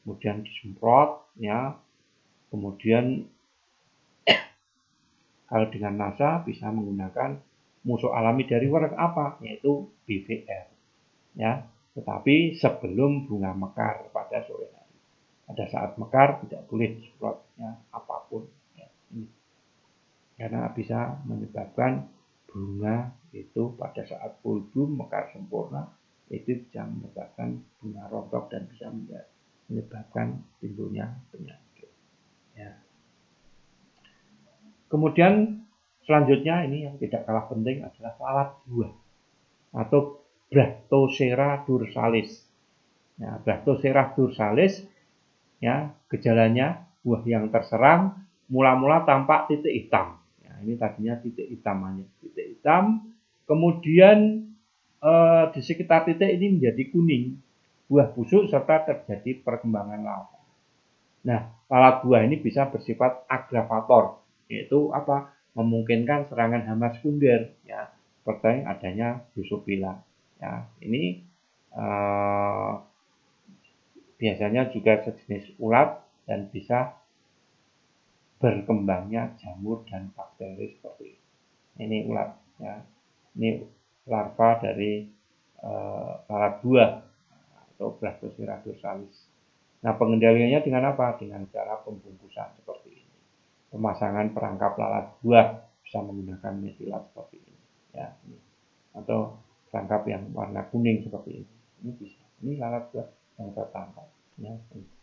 kemudian disemprot, ya. Kemudian kalau dengan NASA bisa menggunakan musuh alami dari warna apa, yaitu BVR, ya. Tetapi sebelum bunga mekar pada sore hari. Pada saat mekar tidak boleh disemprotnya apapun, ya. Karena bisa menyebabkan bunga itu pada saat full bloom mekar sempurna itu bisa menyebabkan bunga rontok dan bisa menyebabkan timbulnya penyakit, ya. Kemudian selanjutnya ini yang tidak kalah penting adalah lalat buah atau Brachycera dorsalis. Nah, Brachycera dorsalis, ya, gejalanya buah yang terserang mula-mula tampak titik hitam. Nah, ini tadinya titik hitam hanya titik hitam, kemudian di sekitar titik ini menjadi kuning, buah busuk serta terjadi perkembangan larva. Nah, lalat buah ini bisa bersifat agravator, yaitu apa? Memungkinkan serangan hama sekunder, ya, seperti adanya Drosophila. Ya, ini biasanya juga sejenis ulat dan bisa berkembangnya jamur dan bakteri seperti ini. Ini ulat, ya. Ini larva dari lalat buah atau Brachycera dorsalis. Nah, pengendaliannya dengan apa? Dengan cara pembungkusan seperti ini. Pemasangan perangkap lalat buah bisa menggunakan metilat seperti ini, ya. Atau perangkap yang warna kuning seperti ini. Ini bisa. Ini lalat buah yang tertangkap, ya.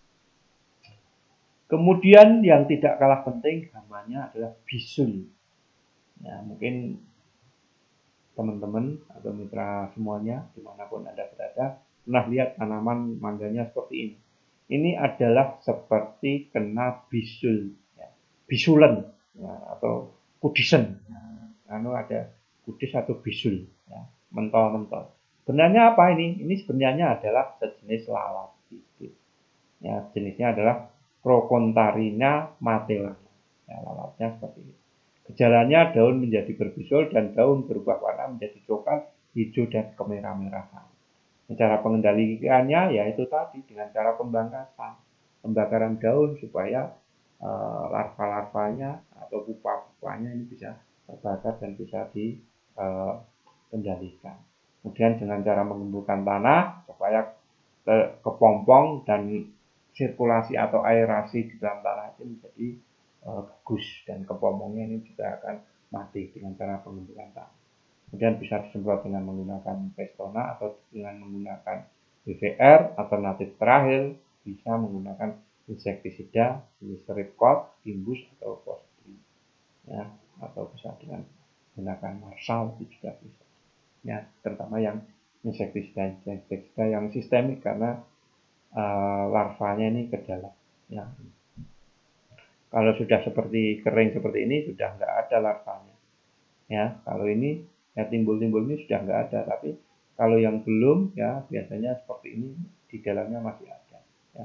Kemudian yang tidak kalah penting hamanya adalah bisul. Ya, mungkin teman-teman atau mitra semuanya dimanapun Anda berada pernah lihat tanaman mangganya seperti ini. Ini adalah seperti kena bisul, ya. Bisulen, ya, atau kudisen. Nah, ada kudis atau bisul, ya, mentol-mentol. Sebenarnya apa ini? Ini sebenarnya adalah sejenis lalat. Ya, jenisnya adalah Crocontarina matellana. Ya, lalatnya seperti ini. Gejalanya daun menjadi berbisul dan daun berubah warna menjadi coklat, hijau, dan kemerah-merahan. Cara pengendaliannya yaitu tadi dengan cara pembangkasan, pembakaran daun supaya larva-larvanya atau pupa-pupanya ini bisa terbakar dan bisa dikendalikan. Kemudian dengan cara mengemburkan tanah supaya kepompong dan sirkulasi atau aerasi di dalam tanah itu menjadi bagus dan kepompongnya ini juga akan mati dengan cara pengemburan tanah. Kemudian bisa disemprot dengan menggunakan Pestona atau dengan menggunakan BVR. Alternatif terakhir bisa menggunakan insektisida jenis Ripcord, Imbus atau Fosbri, ya, atau bisa dengan menggunakan Marshall itu juga bisa. Ya, terutama yang insektisida yang sistemik karena larvanya ini ke dalam, ya. Kalau sudah seperti kering seperti ini sudah nggak ada larvanya, ya. Kalau ini ya timbul-timbul ini sudah nggak ada, tapi kalau yang belum, ya biasanya seperti ini di dalamnya masih ada, ya.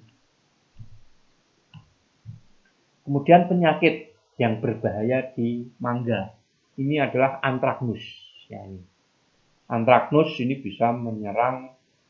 Kemudian penyakit yang berbahaya di mangga ini adalah antraknus, ya. Ini antraknus ini bisa menyerang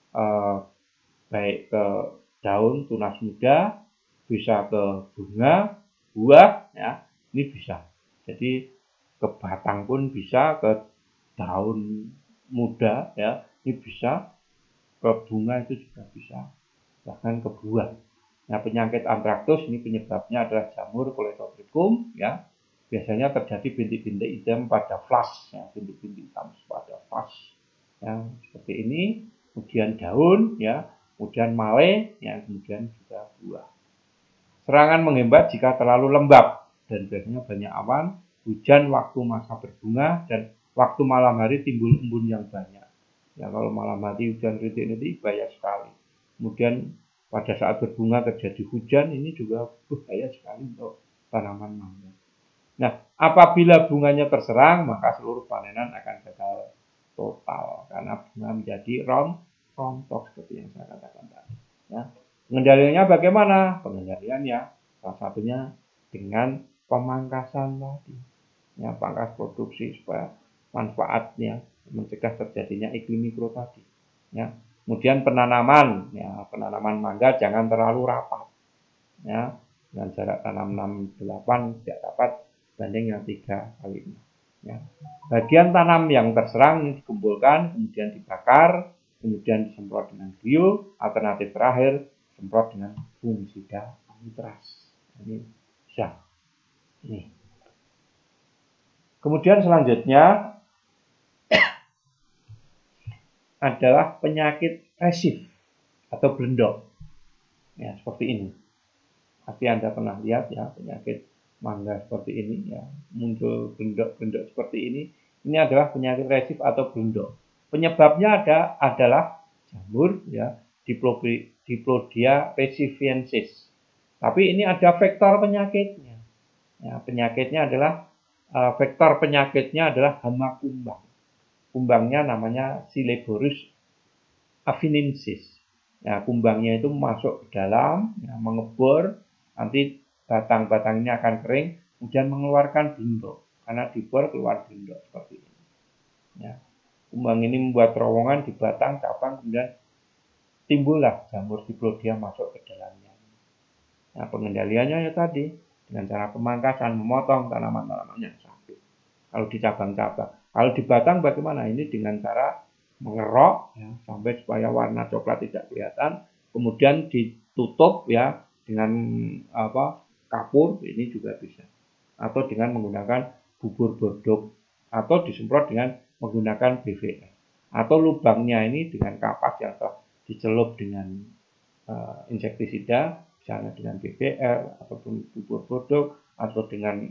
baik ke daun tunas muda, bisa ke bunga, buah, ya, ini bisa. Jadi ke batang pun bisa, ke daun muda, ya, ini bisa, ke bunga itu juga bisa, bahkan ke buah. Nah, penyakit antraknus ini penyebabnya adalah jamur Coledotrichum, ya. Biasanya terjadi bintik-bintik hitam pada flash, ya, bintik-bintik hitam pada flash, ya, seperti ini. Kemudian daun, ya, kemudian male, ya, kemudian juga buah. Serangan menghambat jika terlalu lembab dan biasanya banyak awan, hujan waktu masa berbunga, dan waktu malam hari timbul embun yang banyak. Ya, kalau malam hari hujan rintik-rintik bahaya sekali. Kemudian pada saat berbunga terjadi hujan, ini juga bahaya sekali untuk tanaman mangga. Nah, apabila bunganya terserang, maka seluruh panenan akan gagal total karena bunga menjadi rontok seperti yang saya katakan tadi. Ya. Pengendaliannya bagaimana? Pengendaliannya salah satunya dengan pemangkasan tadi. Ya, pangkas produksi supaya manfaatnya mencegah terjadinya iklim mikro tadi. Ya. Kemudian penanaman, ya penanaman mangga jangan terlalu rapat, ya dengan jarak tanam 6-8 tidak rapat banding yang 3x6. Ya. Bagian tanam yang terserang ini dikumpulkan, kemudian dibakar, kemudian disemprot dengan bio. Alternatif terakhir semprot dengan fungisida anitras. Ini bisa. Ini. Kemudian selanjutnya adalah penyakit resif atau blendok. Ya, seperti ini. Pasti Anda pernah lihat ya penyakit mangga seperti ini ya, muncul blendok-blendok seperti ini. Ini adalah penyakit resif atau blendok. Penyebabnya adalah jamur ya, Diplodia resifiensis. Tapi ini ada vektor penyakitnya. Ya, penyakitnya adalah vektor penyakitnya adalah hama kumbang. Kumbangnya namanya Sileborus afinensis. Ya, kumbangnya itu masuk ke dalam, ya, mengebor, nanti batang-batangnya akan kering, kemudian mengeluarkan blendok. Karena dibor keluar blendok seperti ini. Ya. Kumbang ini membuat terowongan di batang, cabang, kemudian timbullah jamur Diplodia masuk ke dalamnya. Nah, pengendaliannya ya tadi, dengan cara pemangkasan, memotong tanaman-tanaman yang sakit. Kalau di cabang-cabang. Kalau di batang bagaimana? Ini dengan cara mengerok ya, sampai supaya warna coklat tidak kelihatan, kemudian ditutup ya dengan kapur, ini juga bisa. Atau dengan menggunakan bubur bodok, atau disemprot dengan menggunakan BVR. Atau lubangnya ini dengan kapas yang telah dicelup dengan insektisida, misalnya dengan BVR ataupun bubur bodok, atau dengan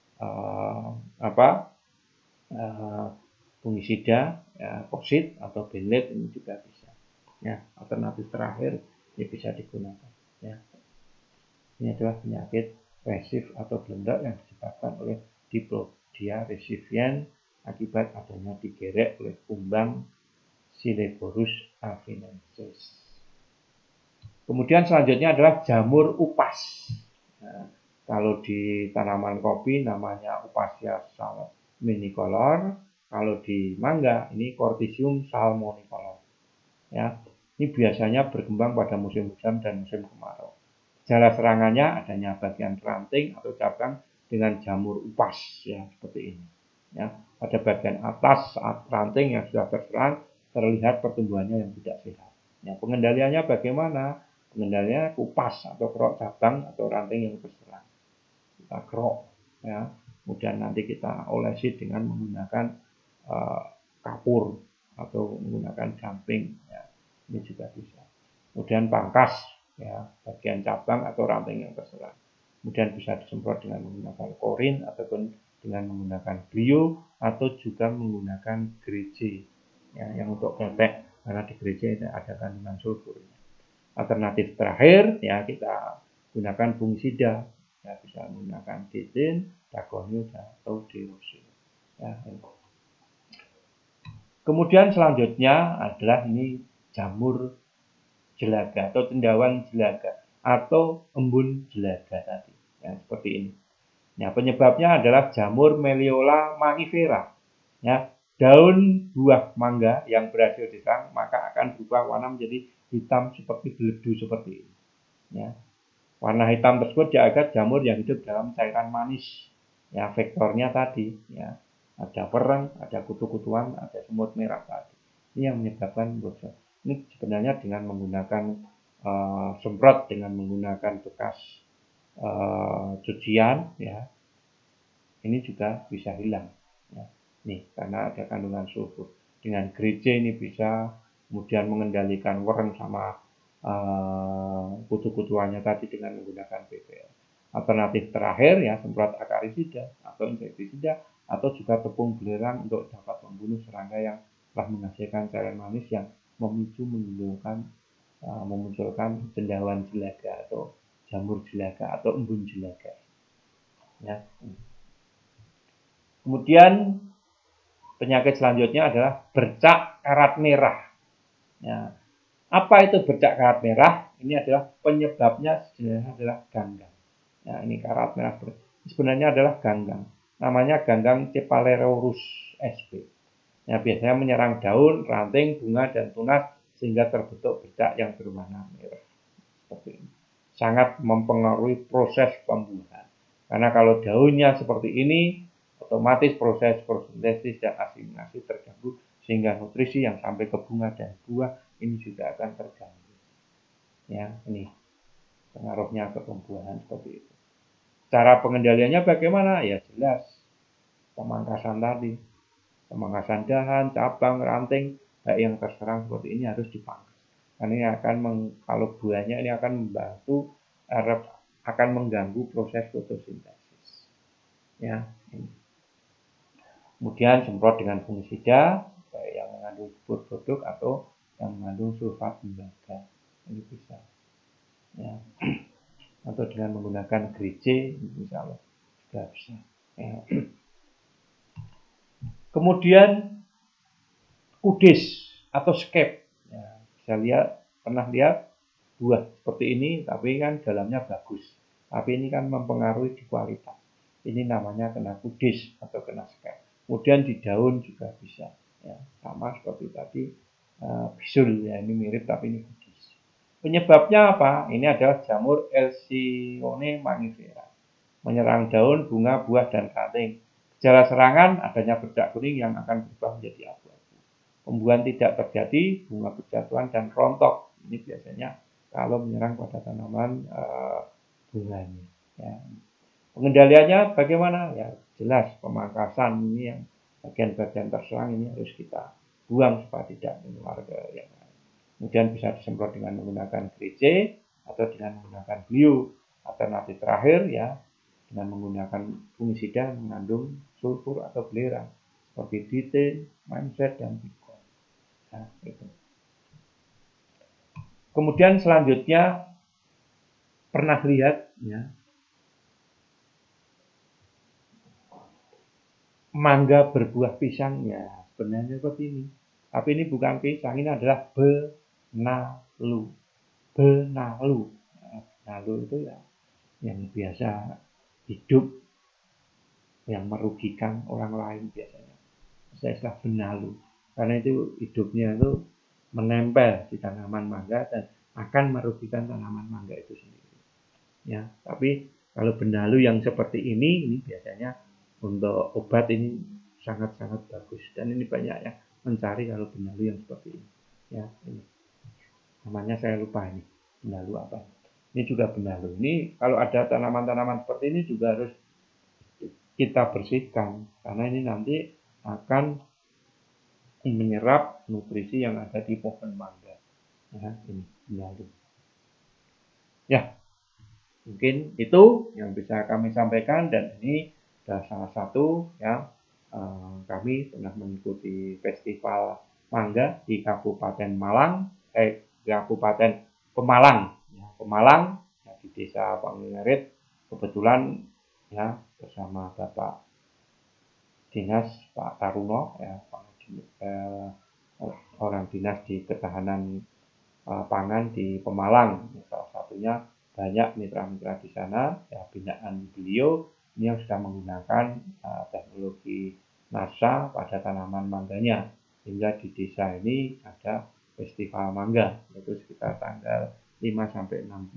fungisida, ya, posit atau benlet ini juga bisa. Ya, alternatif terakhir ini bisa digunakan. Ya. Ini adalah penyakit resif atau blendok yang disebabkan oleh Diplodia resifiens akibat adanya digerek oleh kumbang Sileborus afinensis. Kemudian selanjutnya adalah jamur upas. Nah, kalau di tanaman kopi namanya Upasia salminicolor, kalau di mangga ini Corticium salmonicolor. Ya, ini biasanya berkembang pada musim hujan dan musim kemarau. Gejala serangannya adanya bagian ranting atau cabang dengan jamur upas, ya seperti ini. Ya, pada bagian atas saat ranting yang sudah terserang terlihat pertumbuhannya yang tidak sehat. Ya, pengendaliannya bagaimana? Pengendaliannya kupas atau kerok cabang atau ranting yang terserang. Kita kerok, ya. Kemudian nanti kita olesi dengan menggunakan kapur atau menggunakan gamping. Ya. Ini juga bisa. Kemudian pangkas, ya, bagian cabang atau ranting yang terserang. Kemudian bisa disemprot dengan menggunakan korin ataupun dengan menggunakan bio atau juga menggunakan gereje, ya, yang untuk ketek karena di gereje ada kandungan sulfurnya. Alternatif terakhir ya kita gunakan fungisida, ya, bisa menggunakan ditin, dagonium atau dirosin. Ya. Kemudian selanjutnya adalah ini jamur jelaga atau cendawan jelaga atau embun jelaga tadi, ya, seperti ini. Ya, penyebabnya adalah jamur Meliola mangifera. Ya, daun buah mangga yang berhasil diserang maka akan berubah warna menjadi hitam seperti beledu seperti ini. Ya. Warna hitam tersebut diagar jamur yang hidup dalam cairan manis. Ya, vektornya tadi, ya. Ada pereng, ada kutu-kutuan, ada semut merah tadi. Ini yang menyebabkan bocor. Ini sebenarnya dengan menggunakan semprot dengan menggunakan bekas cucian, ya. Ini juga bisa hilang. Ya. Nih, karena ada kandungan sulfur. Dengan gereje ini bisa, kemudian mengendalikan wereng sama kutu-kutuannya tadi dengan menggunakan BPL. Alternatif terakhir ya semprot akarisida atau insektisida atau juga tepung belerang untuk dapat membunuh serangga yang telah menghasilkan cairan manis yang memunculkan cendawan jelaga atau jamur jelaga atau embun jelaga. Ya. Kemudian penyakit selanjutnya adalah bercak karat merah. Ya. Apa itu bercak karat merah? Ini adalah penyebabnya sebenarnya adalah ganggang. Ya, ini karat merah sebenarnya adalah ganggang. Namanya ganggang Cephalareurus sp. Ya, biasanya menyerang daun, ranting, bunga, dan tunas sehingga terbentuk bercak yang berwarna merah. Seperti ini. Sangat mempengaruhi proses pembuahan. Karena kalau daunnya seperti ini, otomatis proses fotosintesis dan asimilasi terganggu, sehingga nutrisi yang sampai ke bunga dan buah ini juga akan terganggu. Ya, ini pengaruhnya ke pembuahan seperti itu. Cara pengendaliannya bagaimana? Ya jelas, pemangkasan tadi, pemangkasan dahan, cabang, ranting, baik yang terserang seperti ini harus dipangkas. Karena ini akan kalau buahnya ini akan membantu, akan mengganggu proses fotosintesis. Ya, ini. Kemudian semprot dengan fungisida, baik yang mengandung produk atau yang mengandung sulfat tembaga. Ini bisa. Ya. Atau dengan menggunakan GC, misalnya juga bisa. Ya. Kemudian kudis atau skep. Ya, bisa pernah lihat buah seperti ini, tapi kan dalamnya bagus. Tapi ini kan mempengaruhi di kualitas. Ini namanya kena kudis atau kena skep. Kemudian di daun juga bisa. Ya, sama seperti tadi bisul. Ya, ini mirip tapi ini kudis. Penyebabnya apa? Ini adalah jamur Alcyone mangifera. Menyerang daun, bunga, buah, dan ranting. Gejala serangan adanya bercak kuning yang akan berubah menjadi abu-abu. Pembuahan tidak terjadi, bunga berjatuhan dan rontok. Ini biasanya kalau menyerang pada tanaman bunganya. Ya. Pengendaliannya bagaimana? Ya jelas pemangkasan ini yang bagian-bagian terserang ini harus kita buang supaya tidak menular ke yang lain. Kemudian bisa disemprot dengan menggunakan GC atau dengan menggunakan bio. Alternatif terakhir ya dengan menggunakan fungisida mengandung sulfur atau belerang seperti ditin, mindset, dan bikon. Nah, itu. Kemudian selanjutnya pernah lihat ya mangga berbuah pisang ya sebenarnya seperti ini. Tapi ini bukan pisang, ini adalah benalu. Benalu. Nah, benalu itu ya yang biasa hidup yang merugikan orang lain biasanya. Saya istilah benalu. Karena itu hidupnya itu menempel di tanaman mangga dan akan merugikan tanaman mangga itu sendiri. Ya, tapi kalau benalu yang seperti ini biasanya untuk obat ini sangat-sangat bagus dan ini banyak yang mencari kalau benalu yang seperti ini. Ya, ini namanya saya lupa ini benalu apa. Ini juga benalu. Ini kalau ada tanaman-tanaman seperti ini juga harus kita bersihkan karena ini nanti akan menyerap nutrisi yang ada di pohon mangga. Ya, ini benalu. Ya, mungkin itu yang bisa kami sampaikan dan ini adalah salah satu ya kami pernah mengikuti festival mangga di Kabupaten Malang, Kabupaten Pemalang, ya, Pemalang ya, di Desa Pangerit kebetulan ya bersama Bapak Dinas Pak Taruno ya orang dinas di ketahanan pangan di Pemalang. Salah satunya banyak mitra-mitra di sana, ya binaan beliau ini yang sudah menggunakan teknologi NASA pada tanaman mangganya. Sehingga di desa ini ada festival mangga, yaitu sekitar tanggal 5 sampai 6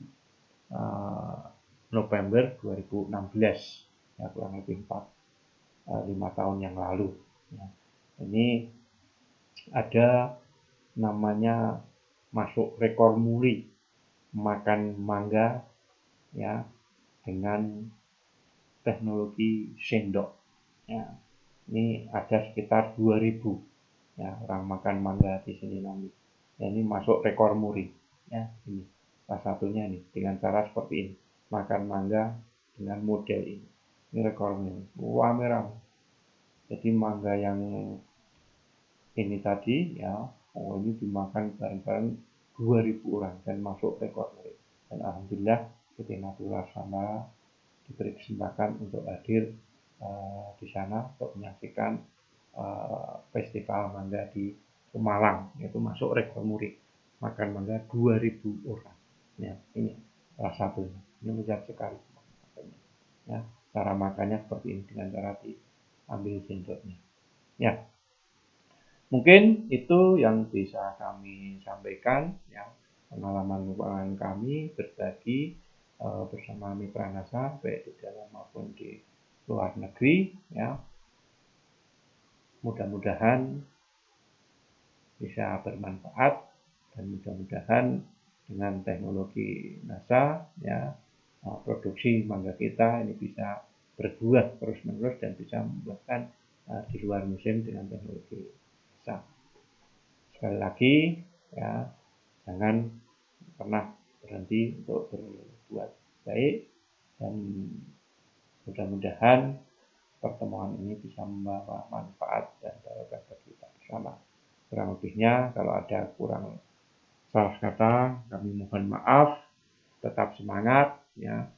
November 2016, ya kurang lebih 5 tahun yang lalu. Ya. Ini ada namanya masuk rekor muri makan mangga ya dengan teknologi sendok ya. Ini ada sekitar 2000 ya orang makan mangga di sini nanti ya, ini masuk rekor muri ya. Ini salah satunya nih dengan cara seperti ini makan mangga dengan model ini rekornya wah merah. Jadi mangga yang ini tadi ya ini dimakan bareng-bareng 2000 orang dan masuk rekor muri. Dan alhamdulillah PT Natura Sama diberi kesempatan untuk hadir di sana untuk menyaksikan festival mangga di Pemalang, yaitu masuk rekor muri makan mangga 2000 orang. Ya, ini salah satunya. Ini mudah sekali. Ya, cara makannya seperti ini dengan cara diambil sendoknya. Ya. Mungkin itu yang bisa kami sampaikan, ya, pengalaman kami berbagi bersama mitra NASA baik di dalam maupun di luar negeri, ya. Mudah-mudahan bisa bermanfaat dan mudah-mudahan dengan teknologi NASA, ya, produksi mangga kita ini bisa berbuah terus-menerus dan bisa membuahkan di luar musim dengan teknologi NASA. Sekali lagi, ya, jangan pernah berhenti untuk berbuat baik dan mudah-mudahan pertemuan ini bisa membawa manfaat dan barokah bagi kita bersama. Kurang lebihnya kalau ada kurang salah kata kami mohon maaf. Tetap semangat, ya.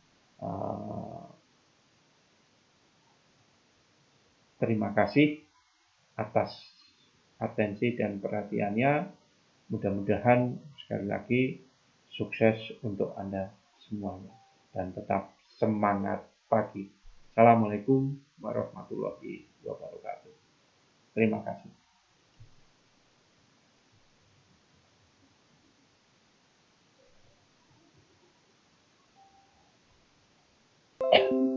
Terima kasih atas atensi dan perhatiannya. Mudah-mudahan sekali lagi sukses untuk Anda semuanya dan tetap semangat pagi. Assalamualaikum warahmatullahi wabarakatuh. Terima kasih.